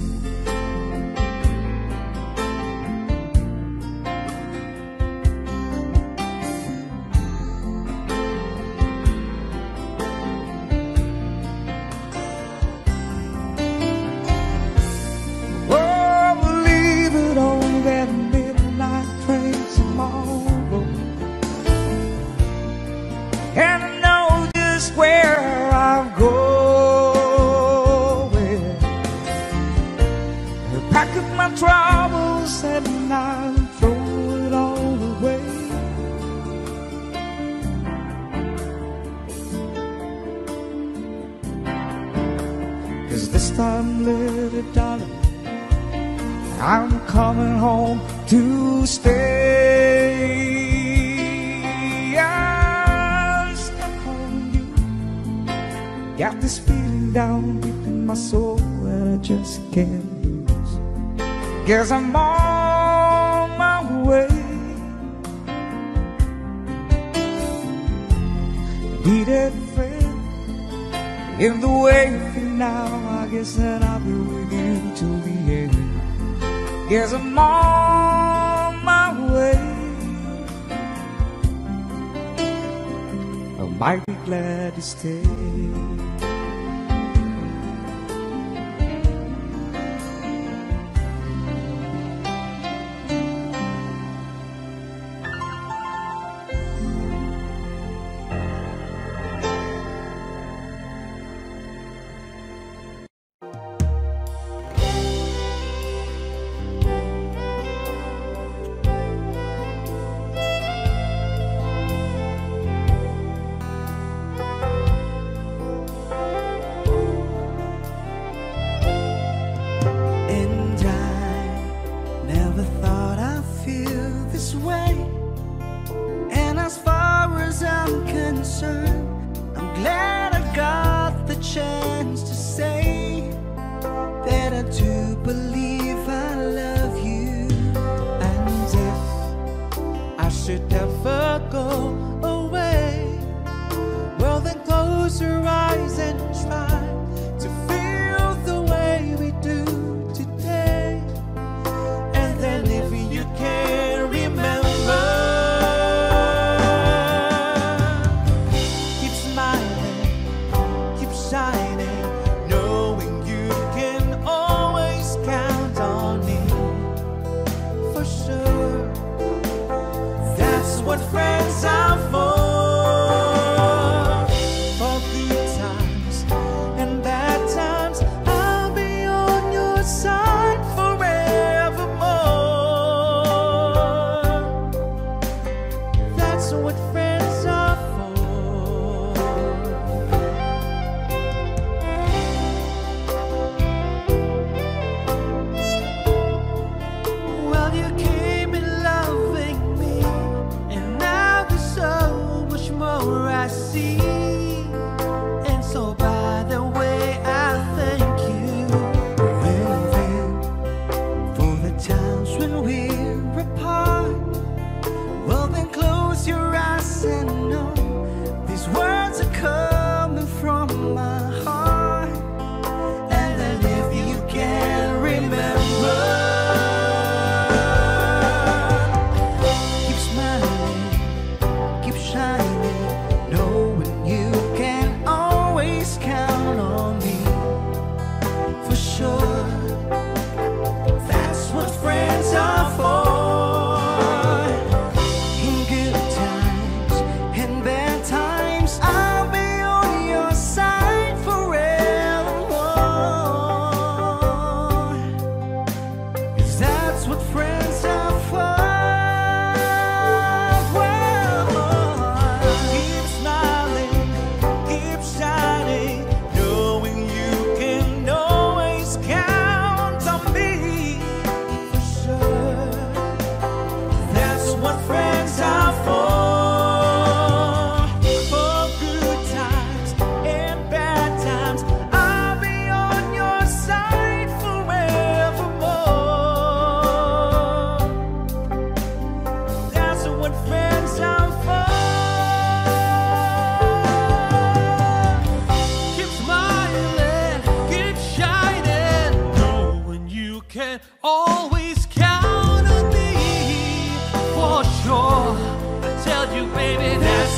Troubles and I'll throw it all away. Cause this time, little darling, I'm coming home to stay. I'm stuck on you. Got this feeling down deep in my soul that I just can't. Guess I'm on my way. Needed a friend in the way of you now. I guess that I'll be with you till the end. Guess I'm on my way. I might be glad to stay. I'm glad I got the chance to say that I do believe I love you. And if I should ever go away, well then close your eyes and try to feel the way we do today. And then if you can remember, knowing you can always count on me for sure. That's what friends are for. For good times and bad times, I'll be on your side forevermore. That's what friends are for. I see, and so by the way I thank you. Well then, for the times when we're apart, well then close your eyes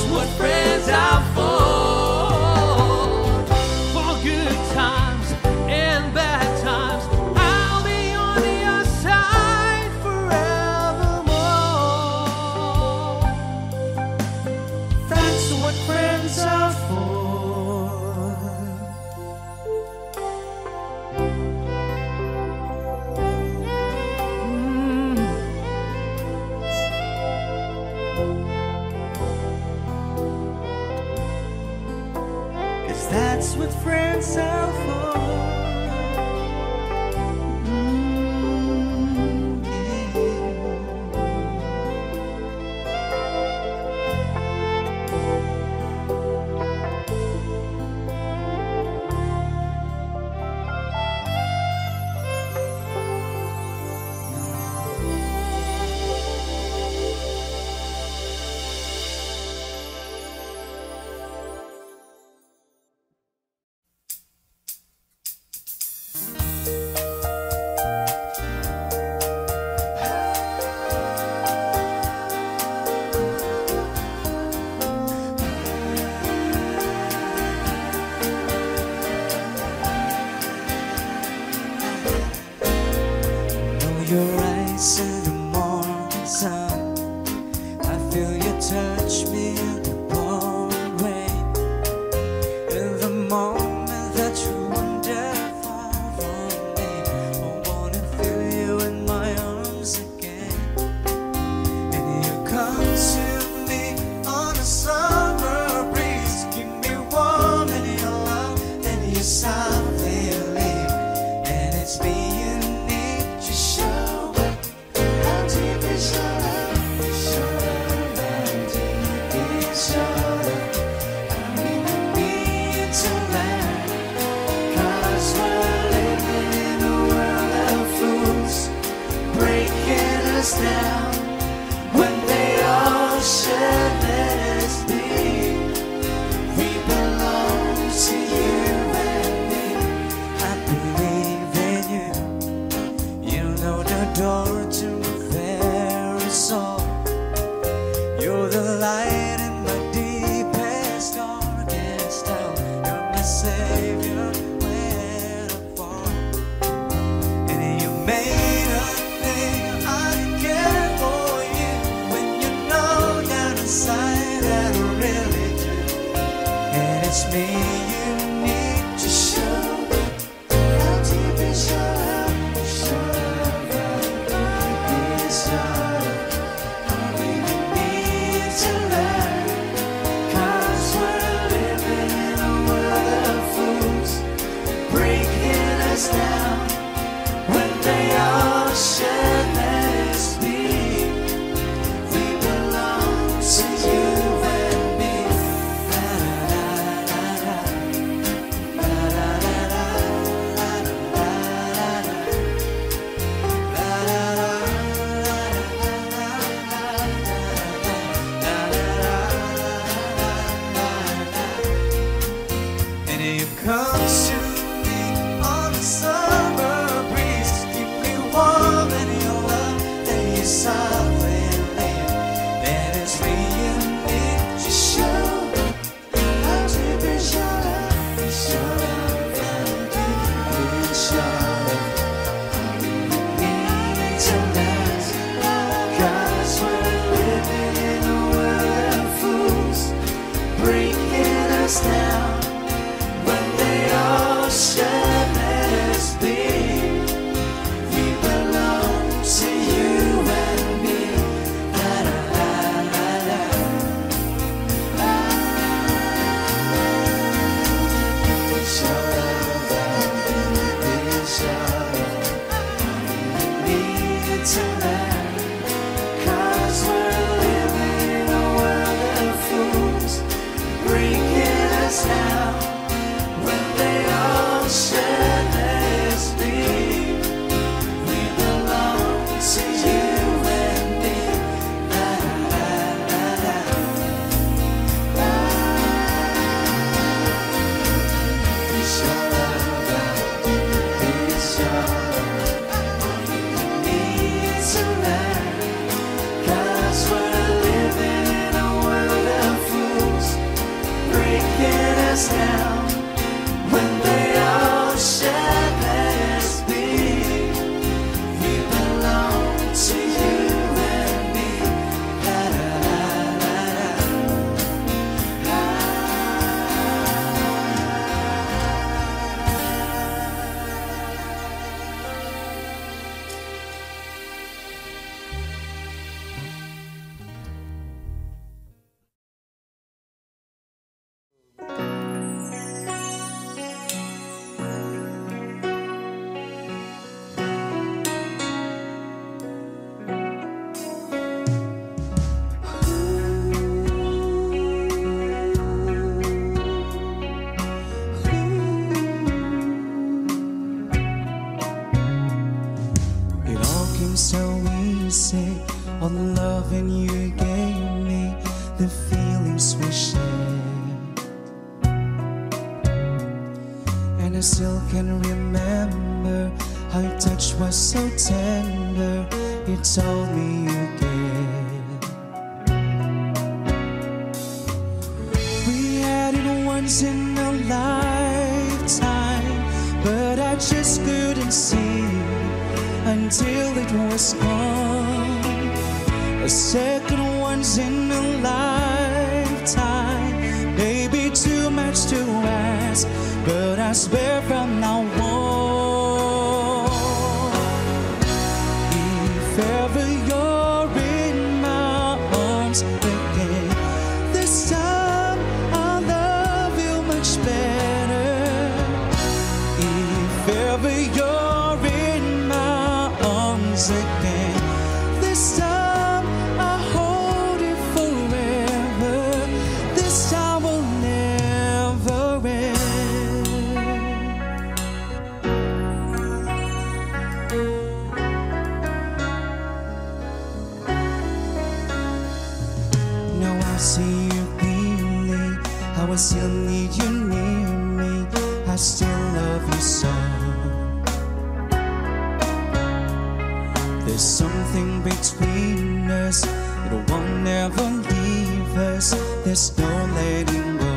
what friends are for. For good times and bad times, I'll be on your side forevermore. That's what friends are for. That's what friends are for. Mm, Your eyes in the morning sun, I feel you touch me in the pouring rain. In the moment that you wander far from me, I wanna feel you in my arms again. And you come to me on a summer breeze, keep me warm in your love, and you softly leave. And it's me you need to show. How deep is your love? Is your love? How deep is your love? I really need to learn, 'cause we're living in a world of fools, breaking us down when they all should let us be. We belong to you and me. I believe in you. You know the door to a very soul. You're the light in my deepest, darkest hour. You're my savior when I fall. And you made a thing I care for you, when you know down inside that I really do. And it's me you need to show. How deep is your love? Is your love? How deep is your love? I really need to learn, 'cause we're living in a world of fools, breaking us down when they all should let us be. We belong to you and me. La, la, la, la. the feelings we share. And I still can remember how your touch was so tender. You told me you cared. We had it once in a lifetime, but I just couldn't see until it was gone. A second once in a lifetime, maybe too much to ask, but I swear from now on, if ever you're in my arms again, this time I'll love you much better. If ever you're in my arms again, this time I'll hold you forever. This time will never end. Now I see you clearly, how I still need you near me. I still love you so. There's something between us that will never leave us. There's no letting go.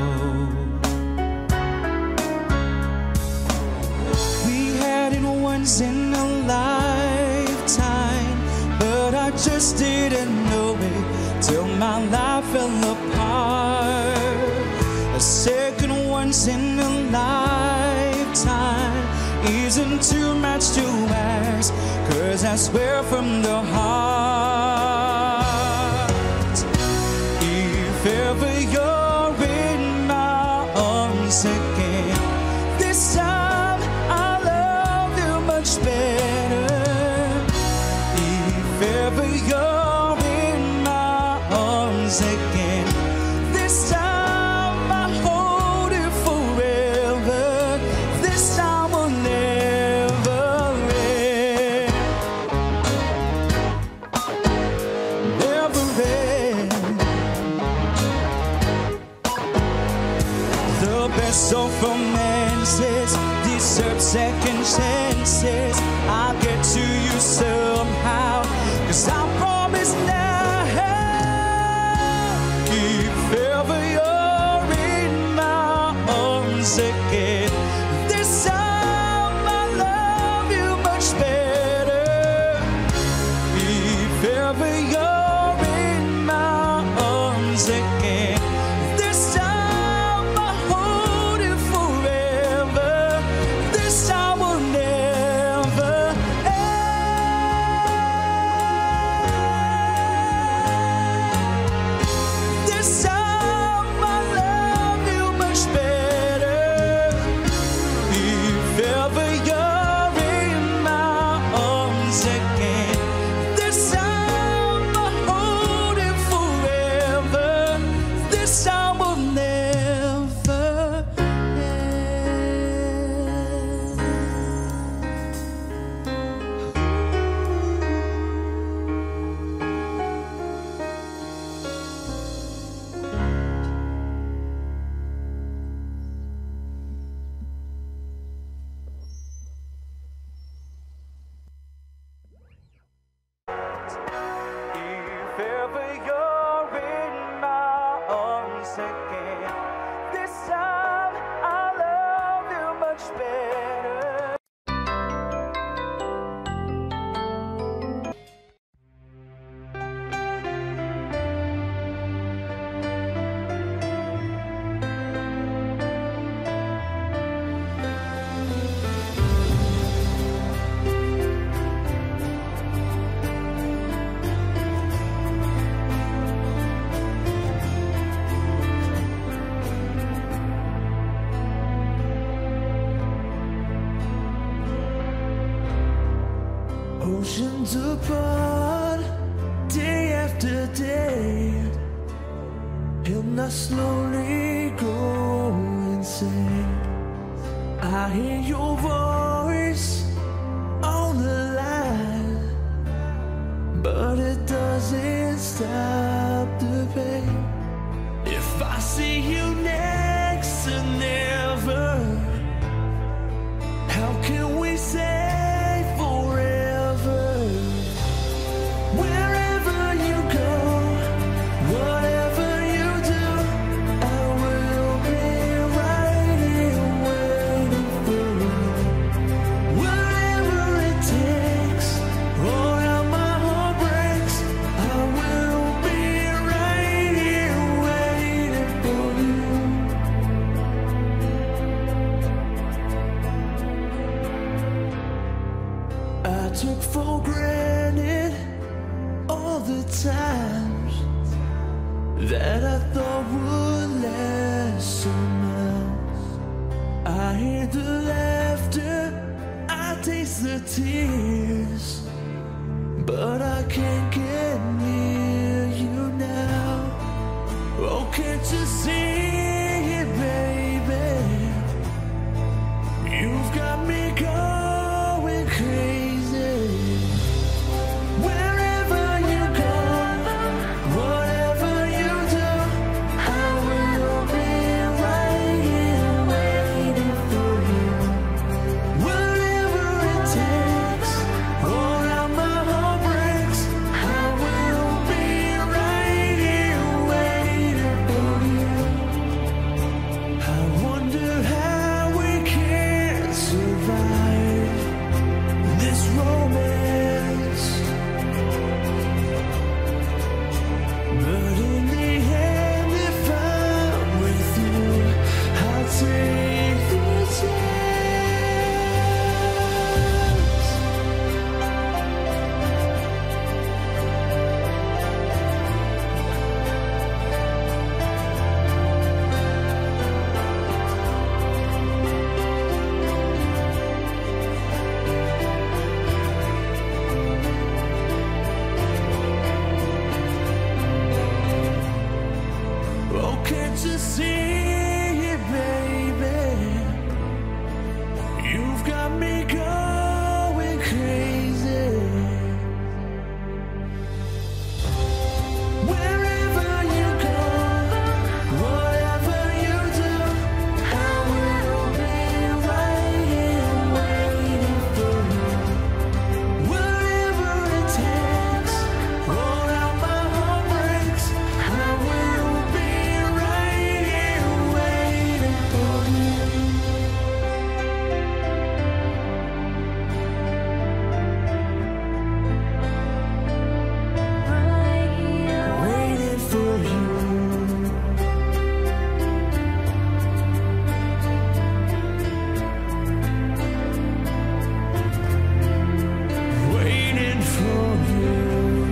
We had it once in a lifetime, but I just didn't know it till my life fell apart. A second once in a lifetime isn't too much to ask, 'cause I swear from the heart, if ever you're in my arms again, this time I'll love you much better. If ever you're in my arms again, this time I'll hold you forever. This time will never end. Never end. The best of romances deserve second chances. I'll get to you somehow, 'cause I promise now, if ever you're in my arms again, this time I'll love you much better. If ever you're in my arms again, this time I'll hold you forever. This time will never end. This time I'll love you much better. If ever you're in my arms again, this time I'll hold you forever. This time will never end. If ever you're in my arms again, this time I'll love you much better. Oceans apart, day after day, and I slowly go insane. I hear your voice on the line, but it doesn't stop the pain. that I thought would last some months. I hear the laughter, I taste the tears, but I can't get near you now. Oh, can't you see it, baby? You've got me going crazy. Wherever you go, whatever you do, I will be right here waiting for you. Whatever it takes, or how my heart breaks, I will be right here waiting for you. I wonder how we can survive this romance, but in the end, if I'm with you, I'll take the chance. Oh, can't you see it, baby? You've got me going crazy. Wherever you go, whatever you do, I will be right here waiting for you. Whatever it takes, or how my heart breaks, I will be right here waiting for you. Waiting for you. Waiting for you.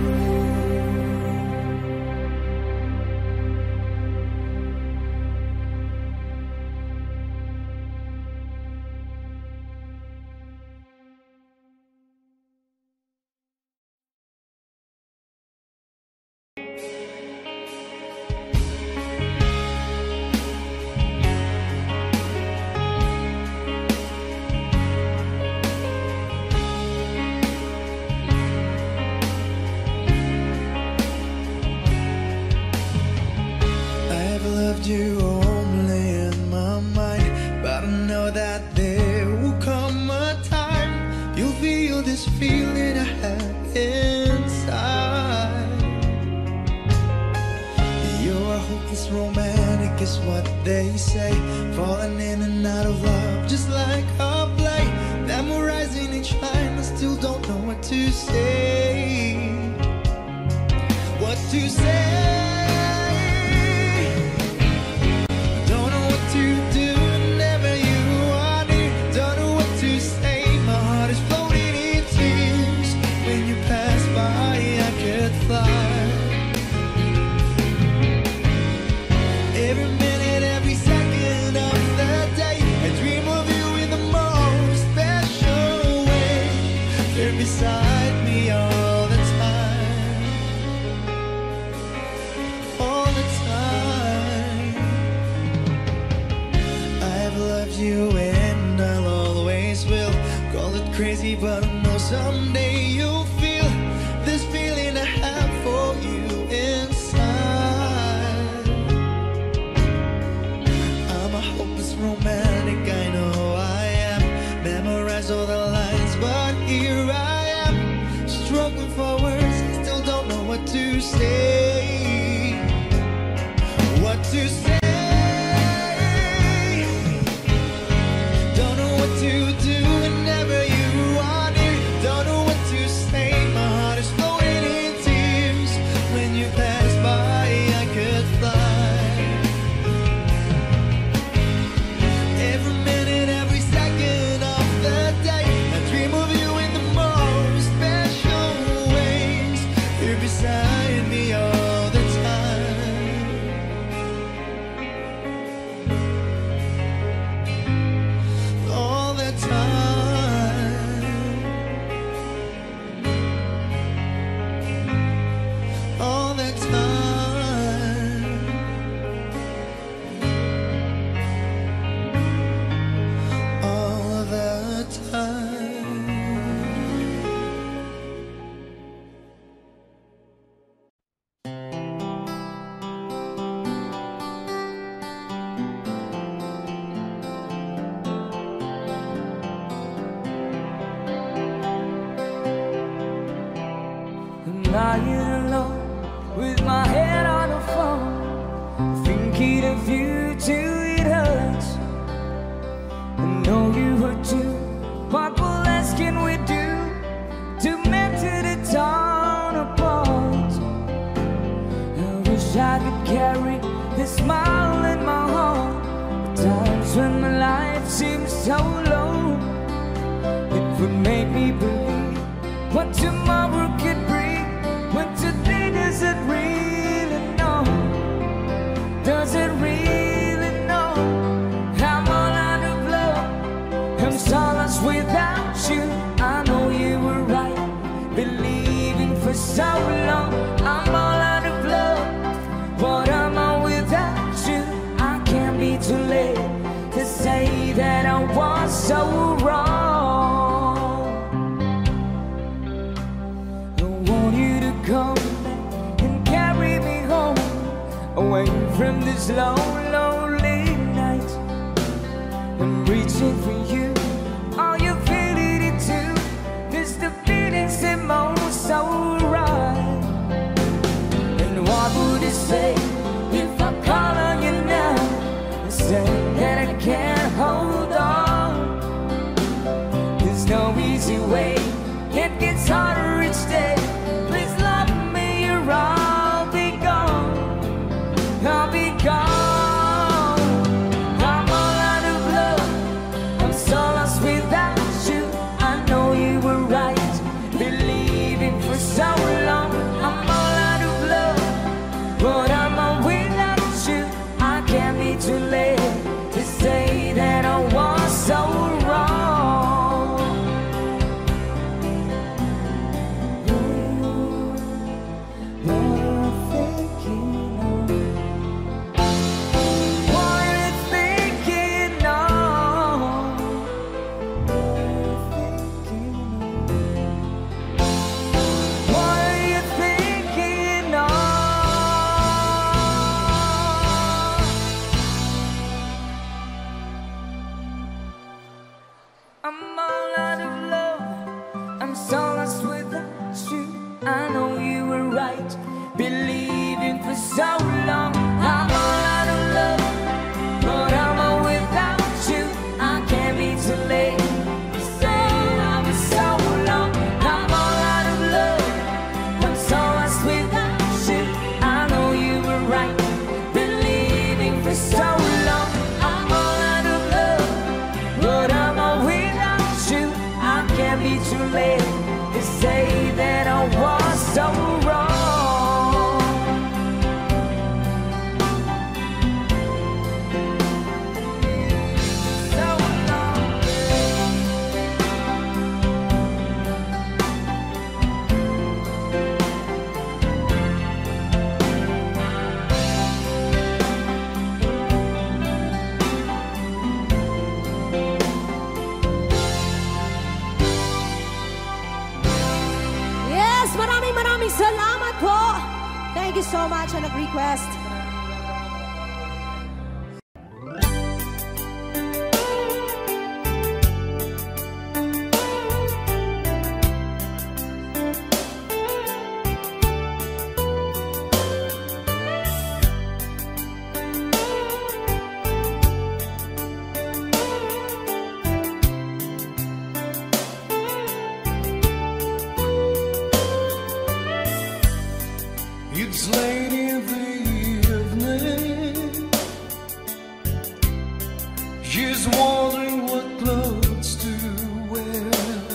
I've loved you only in my mind, but I know that there will come a time you'll feel this feeling I have inside. You're a hopeless romantic is what they say, falling in and out of love just like a play, memorizing each line. I still don't know what to say, what to say. Don't know what to do whenever you are near. Don't know what to say. My heart is floating in tears. When you pass by, I could fly. Every minute, every second of the day, I dream of you in the most special way. You're beside me all the time, all the time. I've loved you and I'll always will. Call it crazy, but I know someday you'll feel this feeling I have for you inside. I'm a hopeless romantic, I know I am. Memorize all the lines, but here I am, struggling for words. I still don't know what to say, what to say. Don't know what to do whenever you are near. Don't know what lying alone with my head on the phone, thinking of you till it hurts. I know you hurt too. What else can we do to mend the town apart? I wish I could carry this smile in my heart. The times when my life seems so low, it would make me believe what tomorrow could bring. When today doesn't really know, does it really know? I'm all out of love, I'm solace without you. I know you were right, believing for so long. I'm all out of love, what am I without you? I can't be too late to say that I was so wrong. I want you to come and carry me home, away from this long, lonely night. I'm reaching for you, are you feeling it too? This the feelings that most so right. And what would it say if I call on you now and say that I can't hold on? There's no easy way, it gets harder each day. Please love me or I'll be gone, I'll be gone. I'm all out of love, I'm so lost without you. I know you were right, believing for so long. I'm all out of love, but I'm all without you. I can't be too late to say that I was so wrong. You're thinking of, what are you thinking of? You're thinking of, what are you thinking of? I'm all out of love, I'm so lost without you. I know you were right, believing for so long. I'm all out of love, but I'm all without you. I can't be too late to say I'll be so long. I'm all out of love, I'm so lost without you. I know you were right, believing for so long. I'm all out of love, but I'm all without you. I can't be too late to say that I was so wrong. So long. Yes, maraming maraming salamat po. Thank you so much sa nag-request. It's late in the evening, she's wondering what clothes to wear.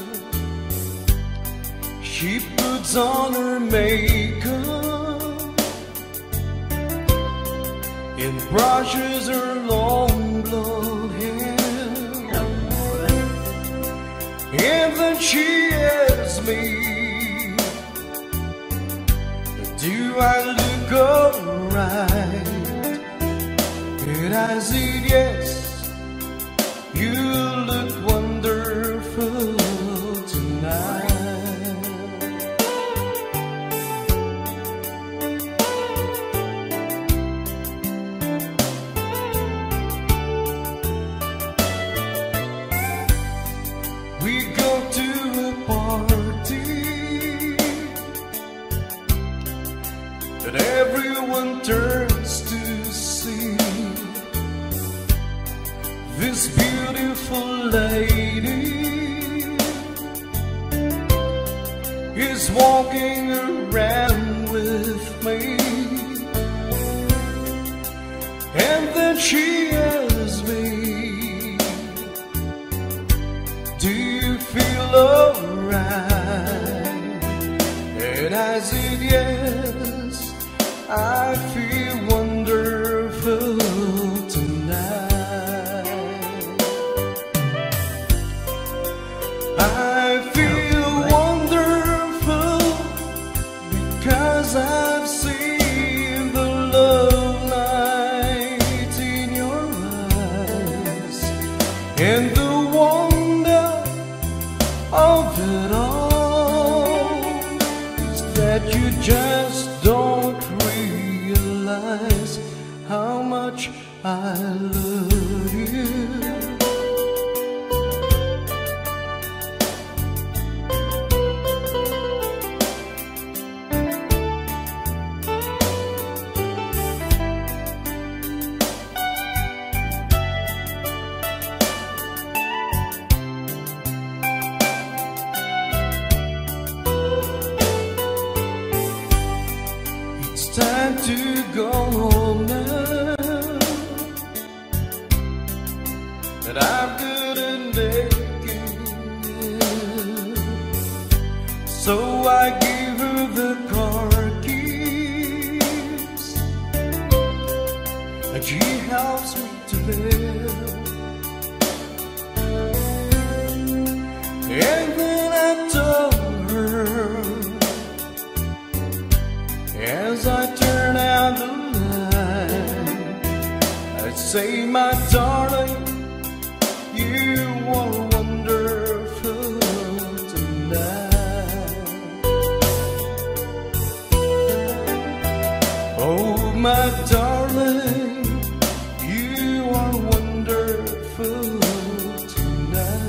She puts on her makeup and brushes her long blonde hair, and then she asks me, do I look alright? And I said yes, you look wonderful tonight. We go to a party and then she asked me, do you feel alright? And I said yes, I feel wonderful tonight. I feel wonderful because I've seen the love light in your eyes and the wonder of it all is that you just don't realize how much I love you. It's time to go home now, that I'm good and naked. So I give her the car keys, and she helps me to live. And then I told her, as I turn out the light, I'd say, my darling, you are wonderful tonight. Oh, my darling, you are wonderful tonight.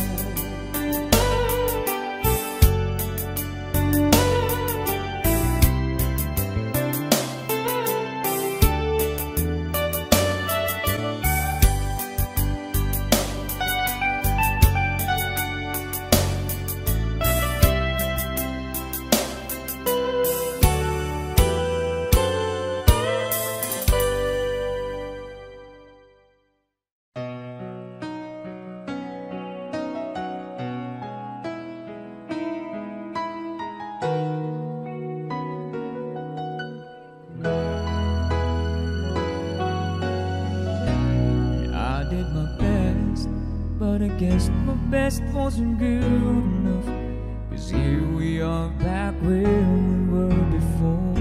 But I guess my best wasn't good enough, 'cause here we are back where we were before.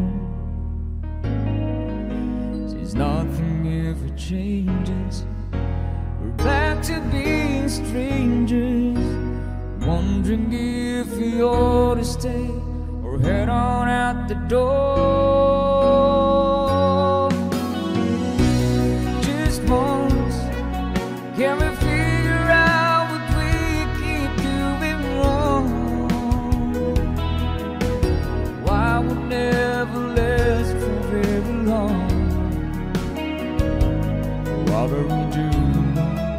Since nothing ever changes, we're back to being strangers, wondering if we ought to stay or head on out the door. Just once, can we figure out what we keep doing wrong? Why we'll never last for very long? What are we doing?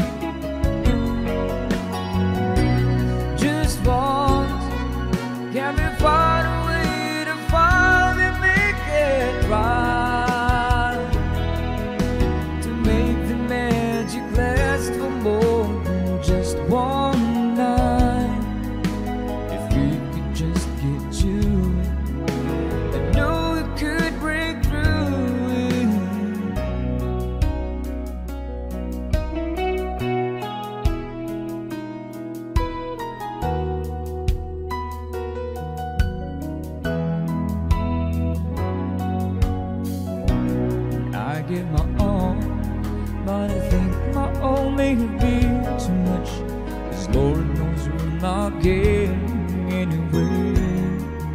Just once, can we find a way to finally make it right? To make the magic last for more than just one night. If we could just get to it, I know we could break through it. I give my all, but I think my all may have been too much, 'cause Lord knows we're not getting anywhere.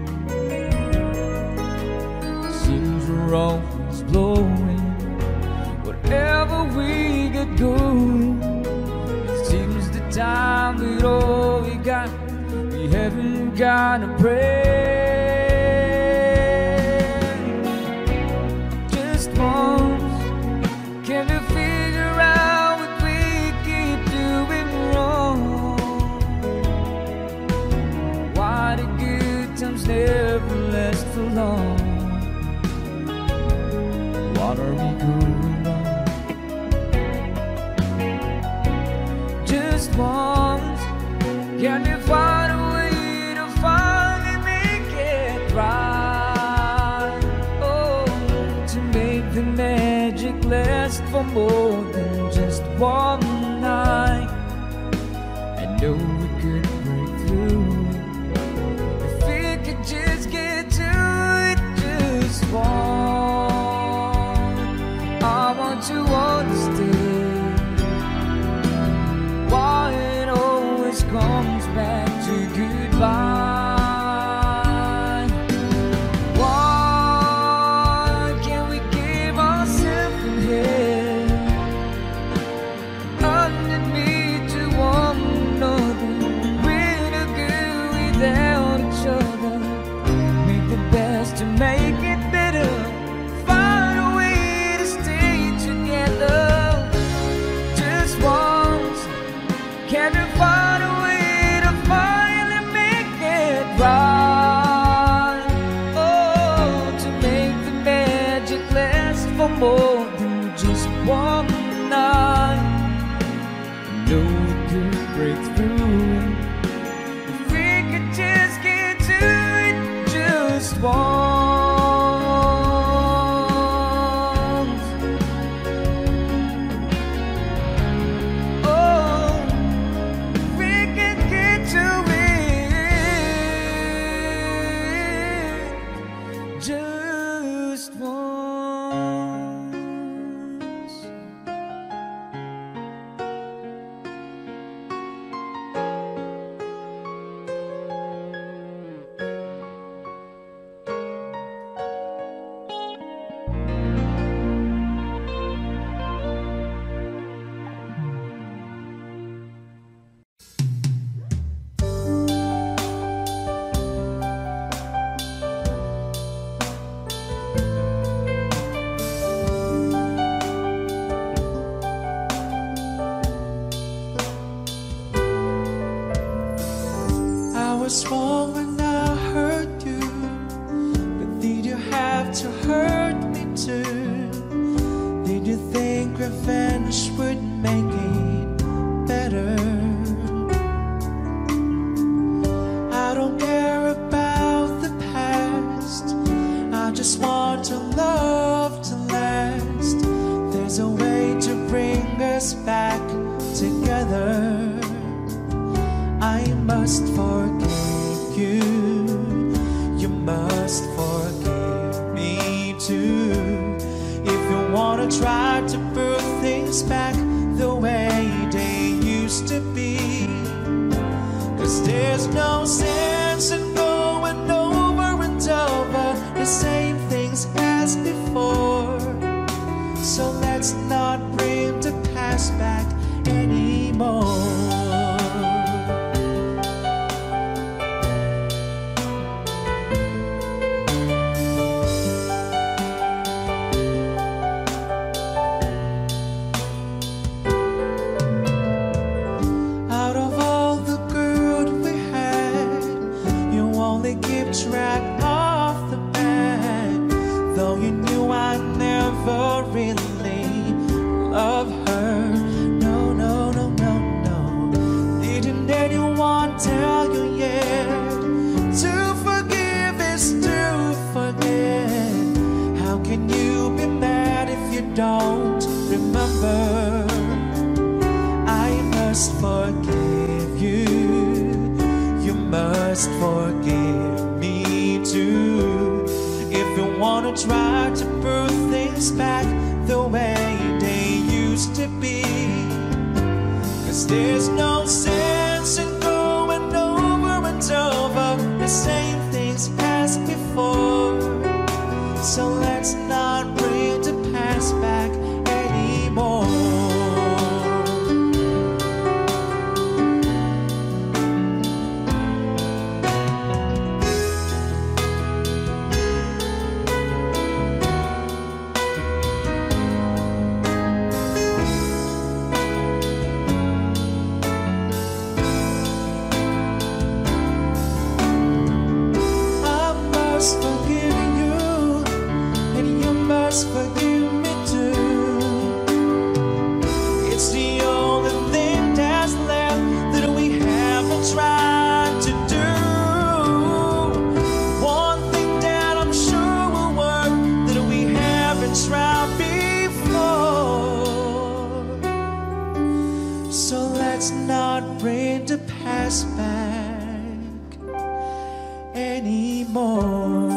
Seems we're always blowing whatever we get going. It seems the time that all we got, we haven't got a prayer. Just once, can we figure out what we keep doing wrong? Why the good times never last for long? What are we going Can you find a way to finally make it right? Oh, to make the magic last for more than just one night. I know we could break through if we could just get to it just once. I want to understand why it always comes back to goodbye. Why can't we give ourselves from here underneath to one another? We're no good without each other. Make the best to make it better. Find a way to stay together just once. Can you find a way to finally make it right? Oh, to make the magic last for more than just one night. I know we could break through if we could just get to it just once. Oh, we could get to it just once. I was wrong when I hurt you, but did you have to hurt me too? Did you think revenge would make it better? I don't care about the past, I just want to love to last. There's a way to bring us back together. I must forgive you, you must forgive me too. If you wanna try to put things back the way they used to be, 'cause there's no sense in going over and over the same things as before. So let's not bring the past back anymore. Out of all the good we had, you only keep track of the bad. Though you knew I never really loved her. No, no, no, no, no. Didn't anyone tell you yet? To forgive is to forget. How can you be mad if you don't remember? I must forgive you, you must forgive me too. If you wanna try to put things back the way they used to be, 'cause there's no sense in going over and over the same things as before. So let's not bring the past back anymore. us back anymore.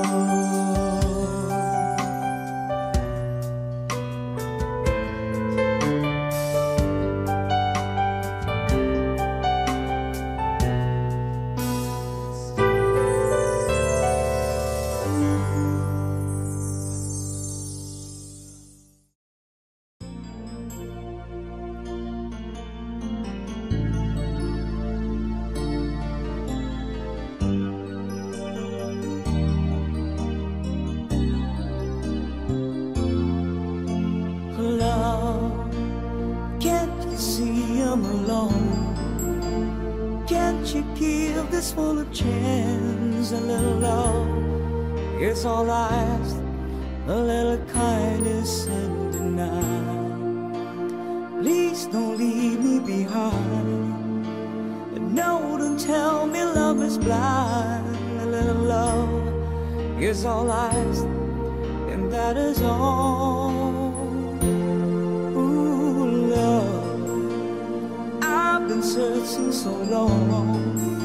Full of chance, a little love is all I ask, a little kindness and deny. Please don't leave me behind, and no, don't tell me love is blind. A little love is all I ask, and that is all. Ooh, love, I've been searching so long,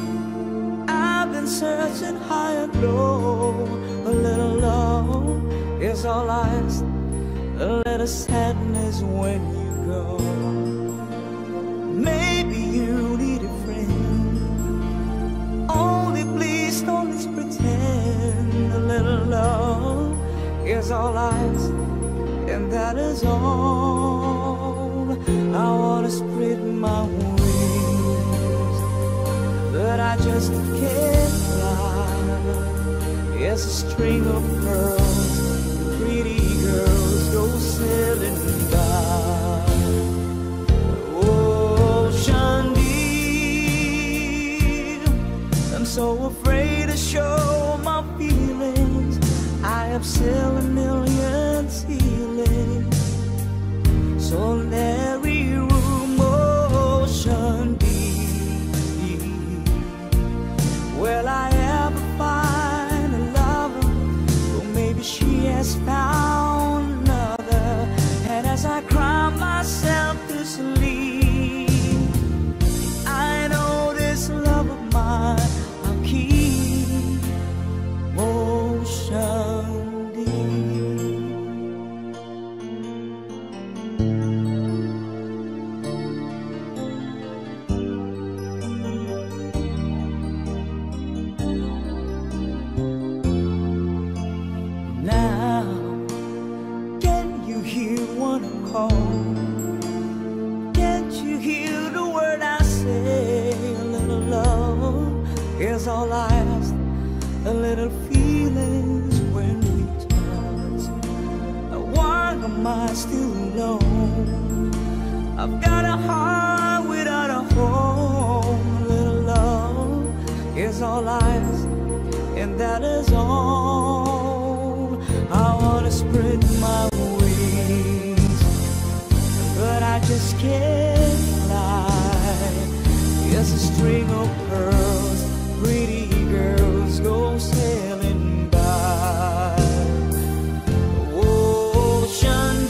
searching high and low. A little love is all I ask, a little sadness when you go. Maybe you need a friend, only please don't let's pretend. A little love is all I ask, and that is all. I wanna spread my wings, but I just can't. Yes, a string of pearls, pretty girls go sailing by. Ocean deep, I'm so afraid to show my feelings. I have sailed a million ceilings, so in every room, ocean deep. Will I ever find a lover? Or maybe she has found another. And as I cry myself to sleep, I know this love of mine I'll keep. Ocean all I ask, a little feelings when we touch. Why am I still alone? I've got a heart without a home. A little love is all I ask, and that is all. I wanna spread my wings, but I just can't fly. Yes, a string of pearls, pretty girls go sailing by. Ocean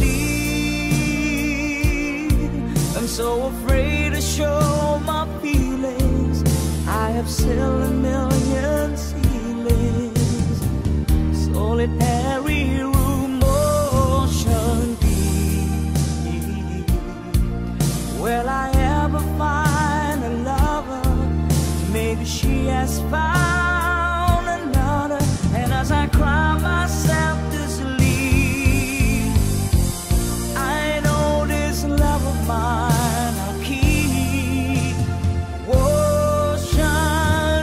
deep, I'm so afraid to show my feelings. I have sailed a million ceilings, solitary room, ocean deep. Will I ever find a lover? Maybe she has found another. And as I cry myself to sleep, I know this love of mine I'll keep. Ocean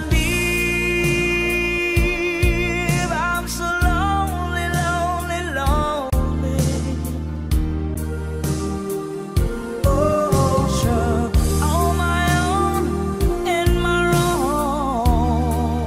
deep, I'm so lonely, lonely, lonely. Ocean, on my own, in my wrong.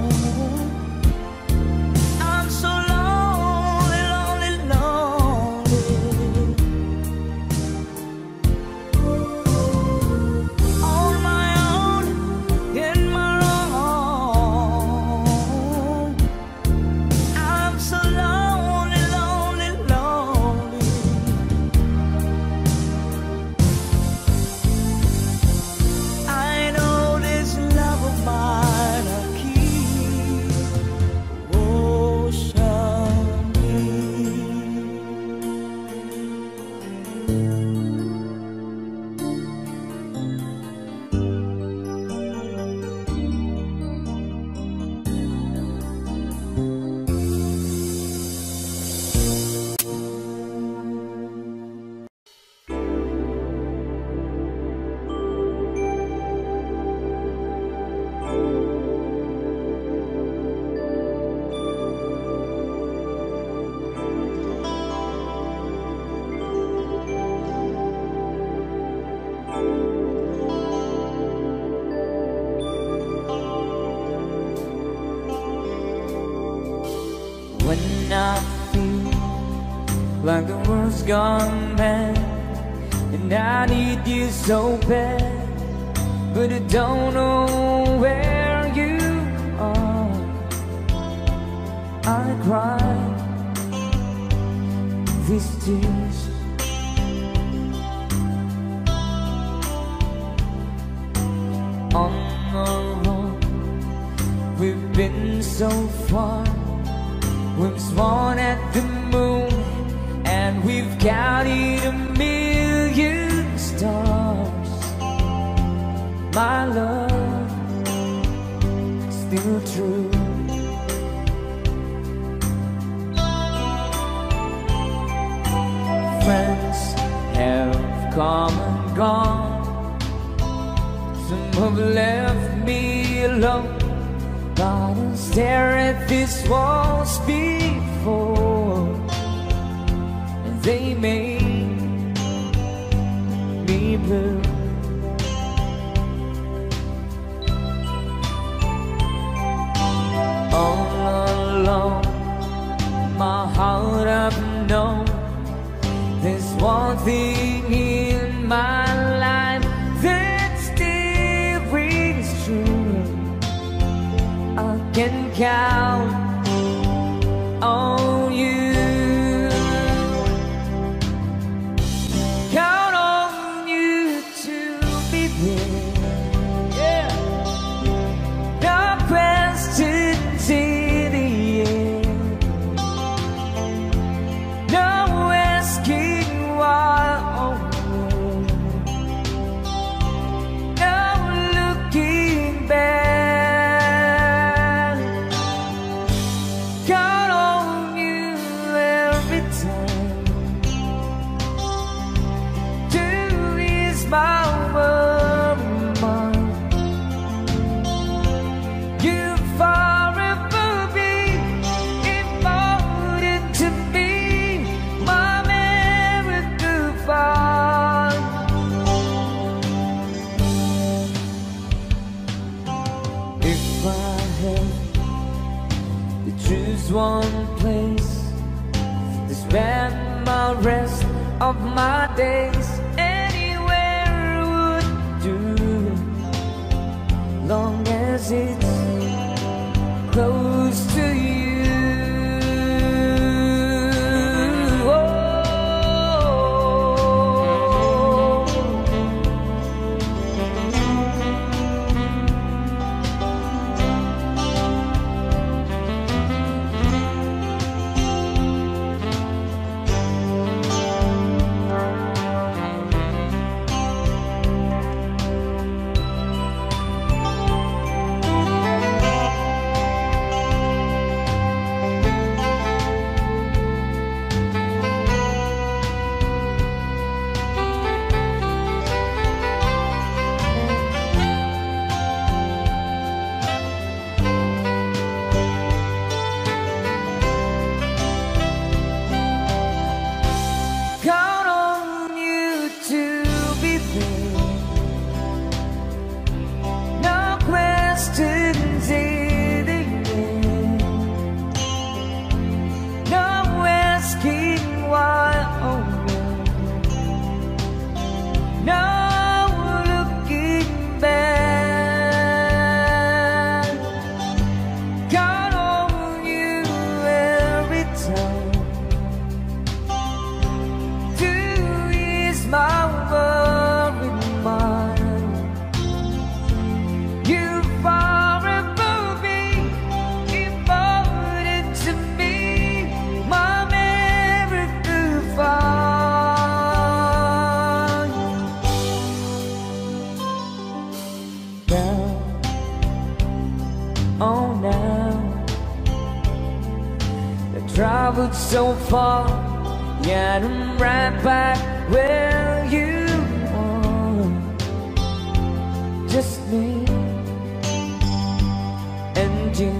When I feel like the world's gone mad and I need you so bad, but I don't know where you are, I cry these tears. On the road we've been so far, we've sworn at the moon and we've counted a million stars. My love, still true. Friends have come and gone, some have left me alone, but I stare at these walls before, and they make me blue. All alone, my heart I've known there's one thing in my life that still rings true. I can count on you, count on you to be there. Yeah, no questions in the end, no asking why, oh, no looking back. One place to spend my rest of my days, anywhere would do, long as it's close to you. so far, yet I'm right back where you are. Just me and you.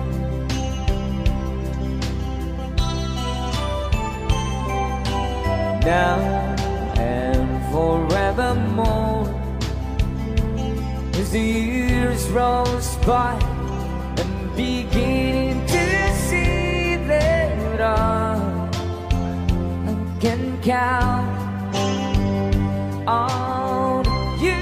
Now and forevermore, as the years roll by, I'm beginning to see that I can count on you.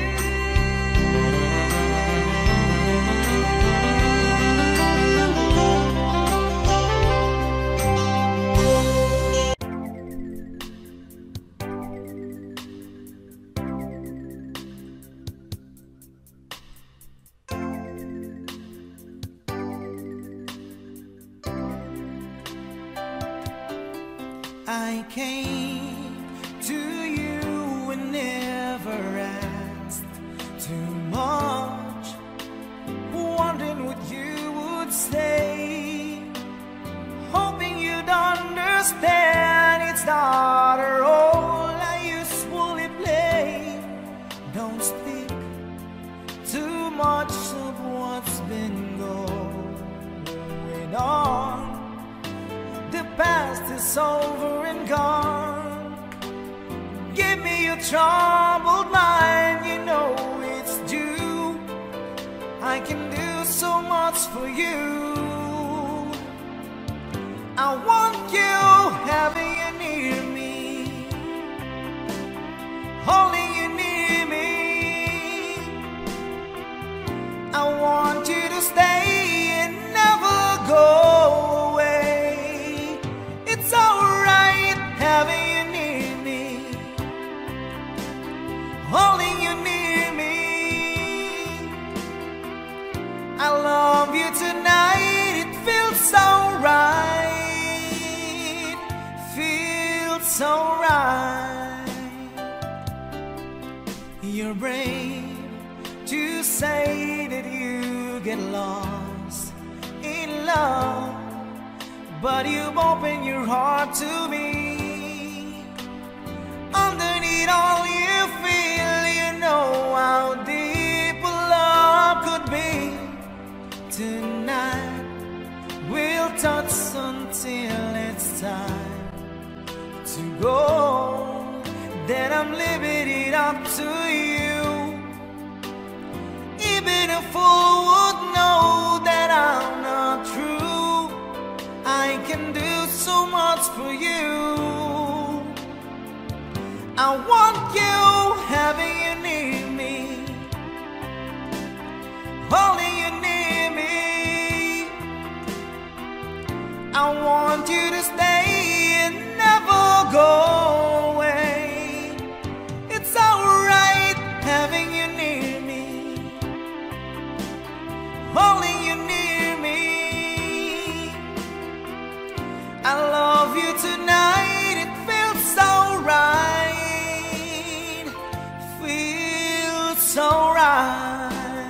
I came to you and never asked too much, wondering what you would say, hoping you'd understand it's not a role I usually play. Don't speak too much of what's been going on. The past is over and gone. Give me your troubled mind, you know it's due. I can do so much for you. I want you having you near me, holding you near me. I want you to stay and never go away. It's alright having you near me, holding you near me. I love you tonight, it feels so right, feels so right. You're brave to say that you get lost in love, but you've opened your heart to me. Underneath all you feel, you know how deep a love could be. Tonight we'll touch until it's time to go. Then I'm leaving it up to you. Even a fool would know that I'm not true. I can do so much for you. I want you having you near me, holding you near me. I want you to stay and never go away. It's alright having you near me, holding you near me. I love you tonight, it feels so right, feels so right.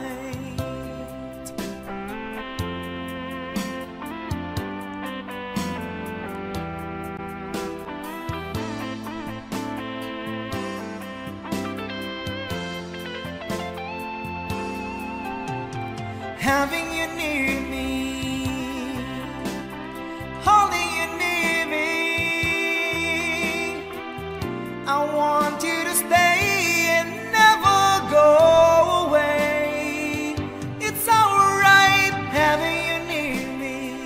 Having you near me, holding you near me. I want you to stay and never go away. It's alright having you near me,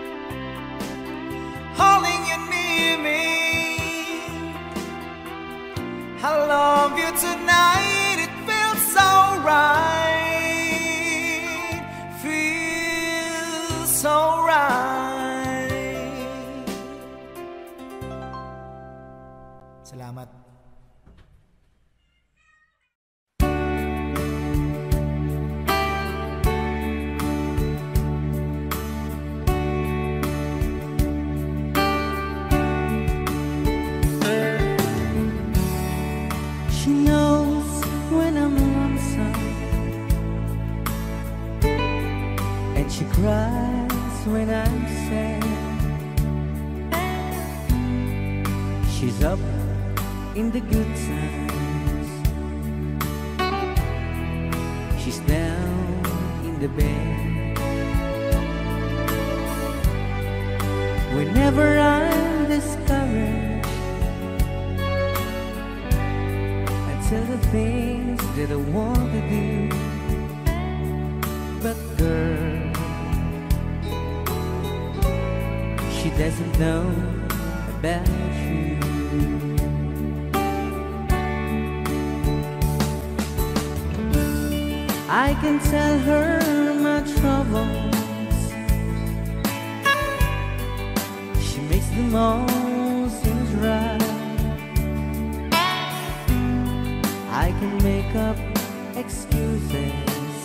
holding you near me. I love you tonight, it feels so right, so right. Salamat. She knows when I'm lonesome, and she cries when I'm sad. She's up in the good times, she's down in the bed. Whenever I'm discouraged, I tell the things that I want to do. But girl, she doesn't know about you. I can tell her my troubles, she makes them all seem right. I can make up excuses,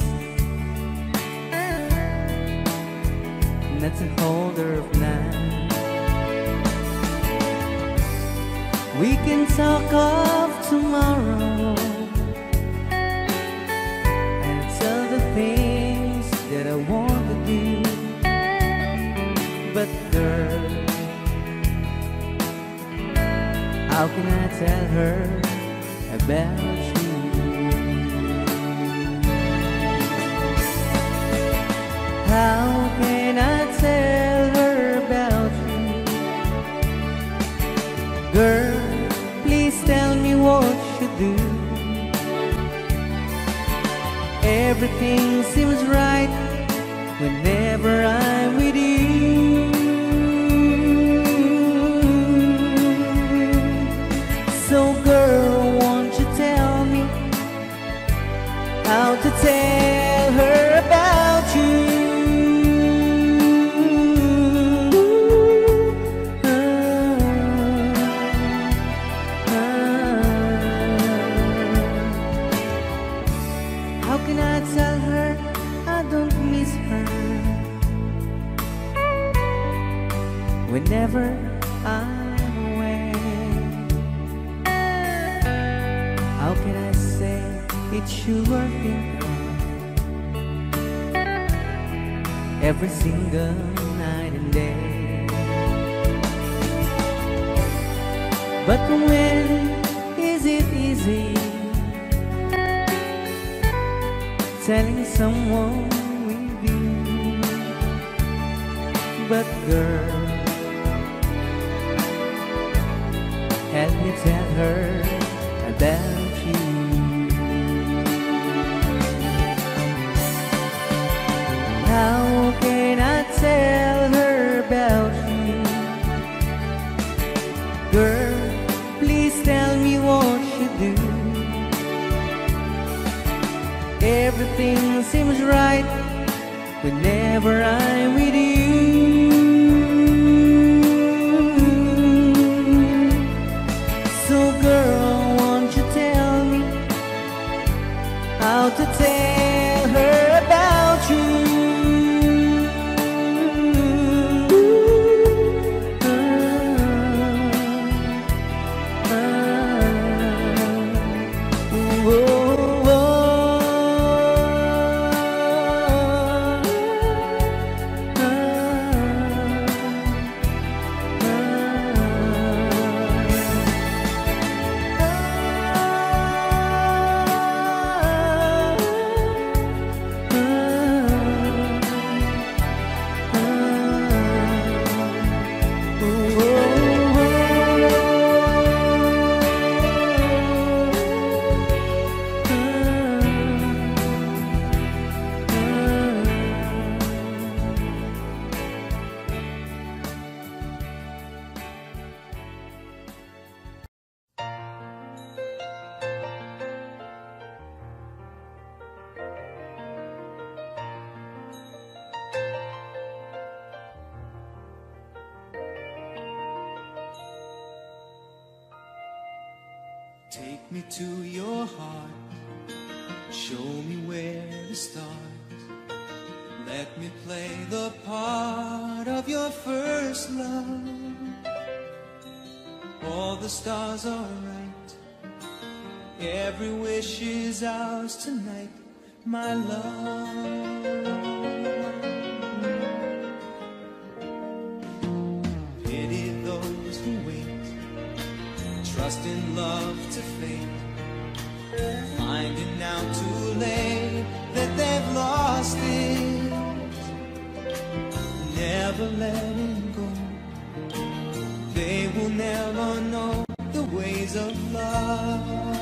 that's a holder of nine. We can talk of tomorrow and tell the things that I want to do. But girl, how can I tell her about you? How can I tell her about you? Girl, please tell me what you do. Everything seems right whenever I'm with you. So girl, won't you tell me how to tell her about you? Whenever I'm away, how can I say it's you working every single night and day? But when is it easy telling someone with you? But girl, help me tell her about you. How can I tell her about you? Girl, please tell me what you do. Everything seems right whenever I'm with you. How to tell her about you? Uh, uh, uh, oh, oh, uh, Take me to your heart, show me where to start. Let me play the part of your first love. All the stars are right, every wish is ours tonight, my love. Pity those who wait love to fade, finding out too late that they've lost it, never letting go. They will never know the ways of love.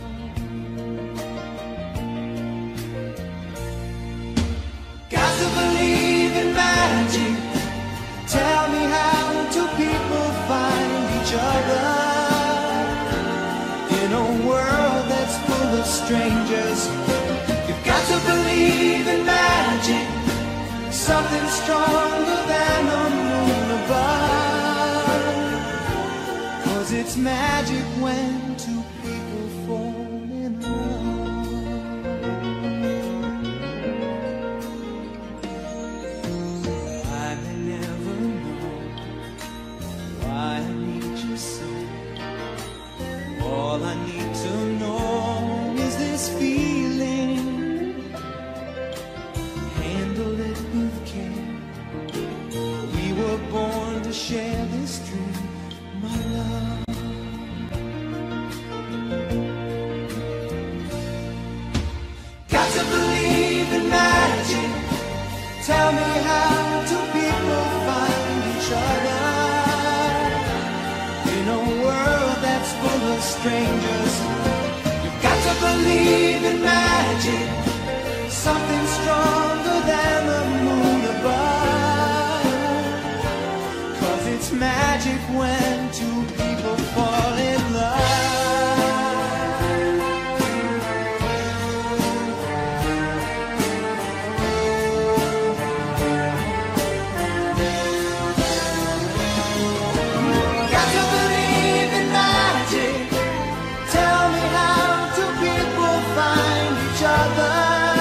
Got to believe in magic. Tell me, how do people find each other in a world that's full of strangers? You've got to believe in magic, something stronger than the moon above. 'Cause it's magic when two people fall in love. I may never know why I need you so. All I need to know is this feeling. Handle it with care. We were born to share this dream, my love. Got to believe in magic. Tell me, how do people find each other in a world that's full of strangers? You've got to believe in magic, something stronger than the moon above. 'Cause it's magic when two people fall in love. Got to believe in magic. Tell me, how do people find each other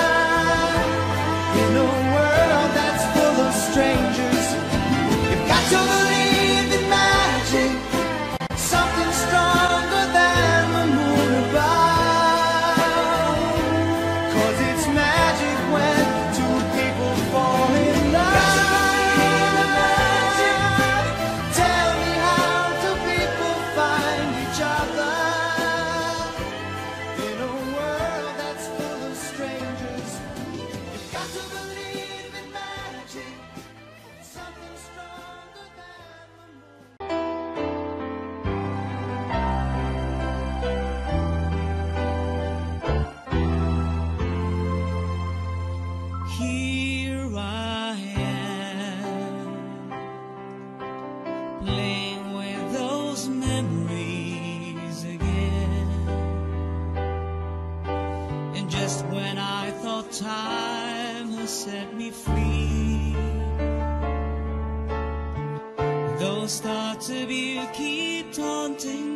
in a world that's full of strangers? You've got to believe in magic, something stronger than the moon above. 'Cause it's magic when two people fall in love. Tell me, how do people find each other in a world that's full of strangers? You've got to believe in magic, something stronger than the moon. Here I am, playing with those memories again. And just when I thought time has set me free, those thoughts of you keep taunting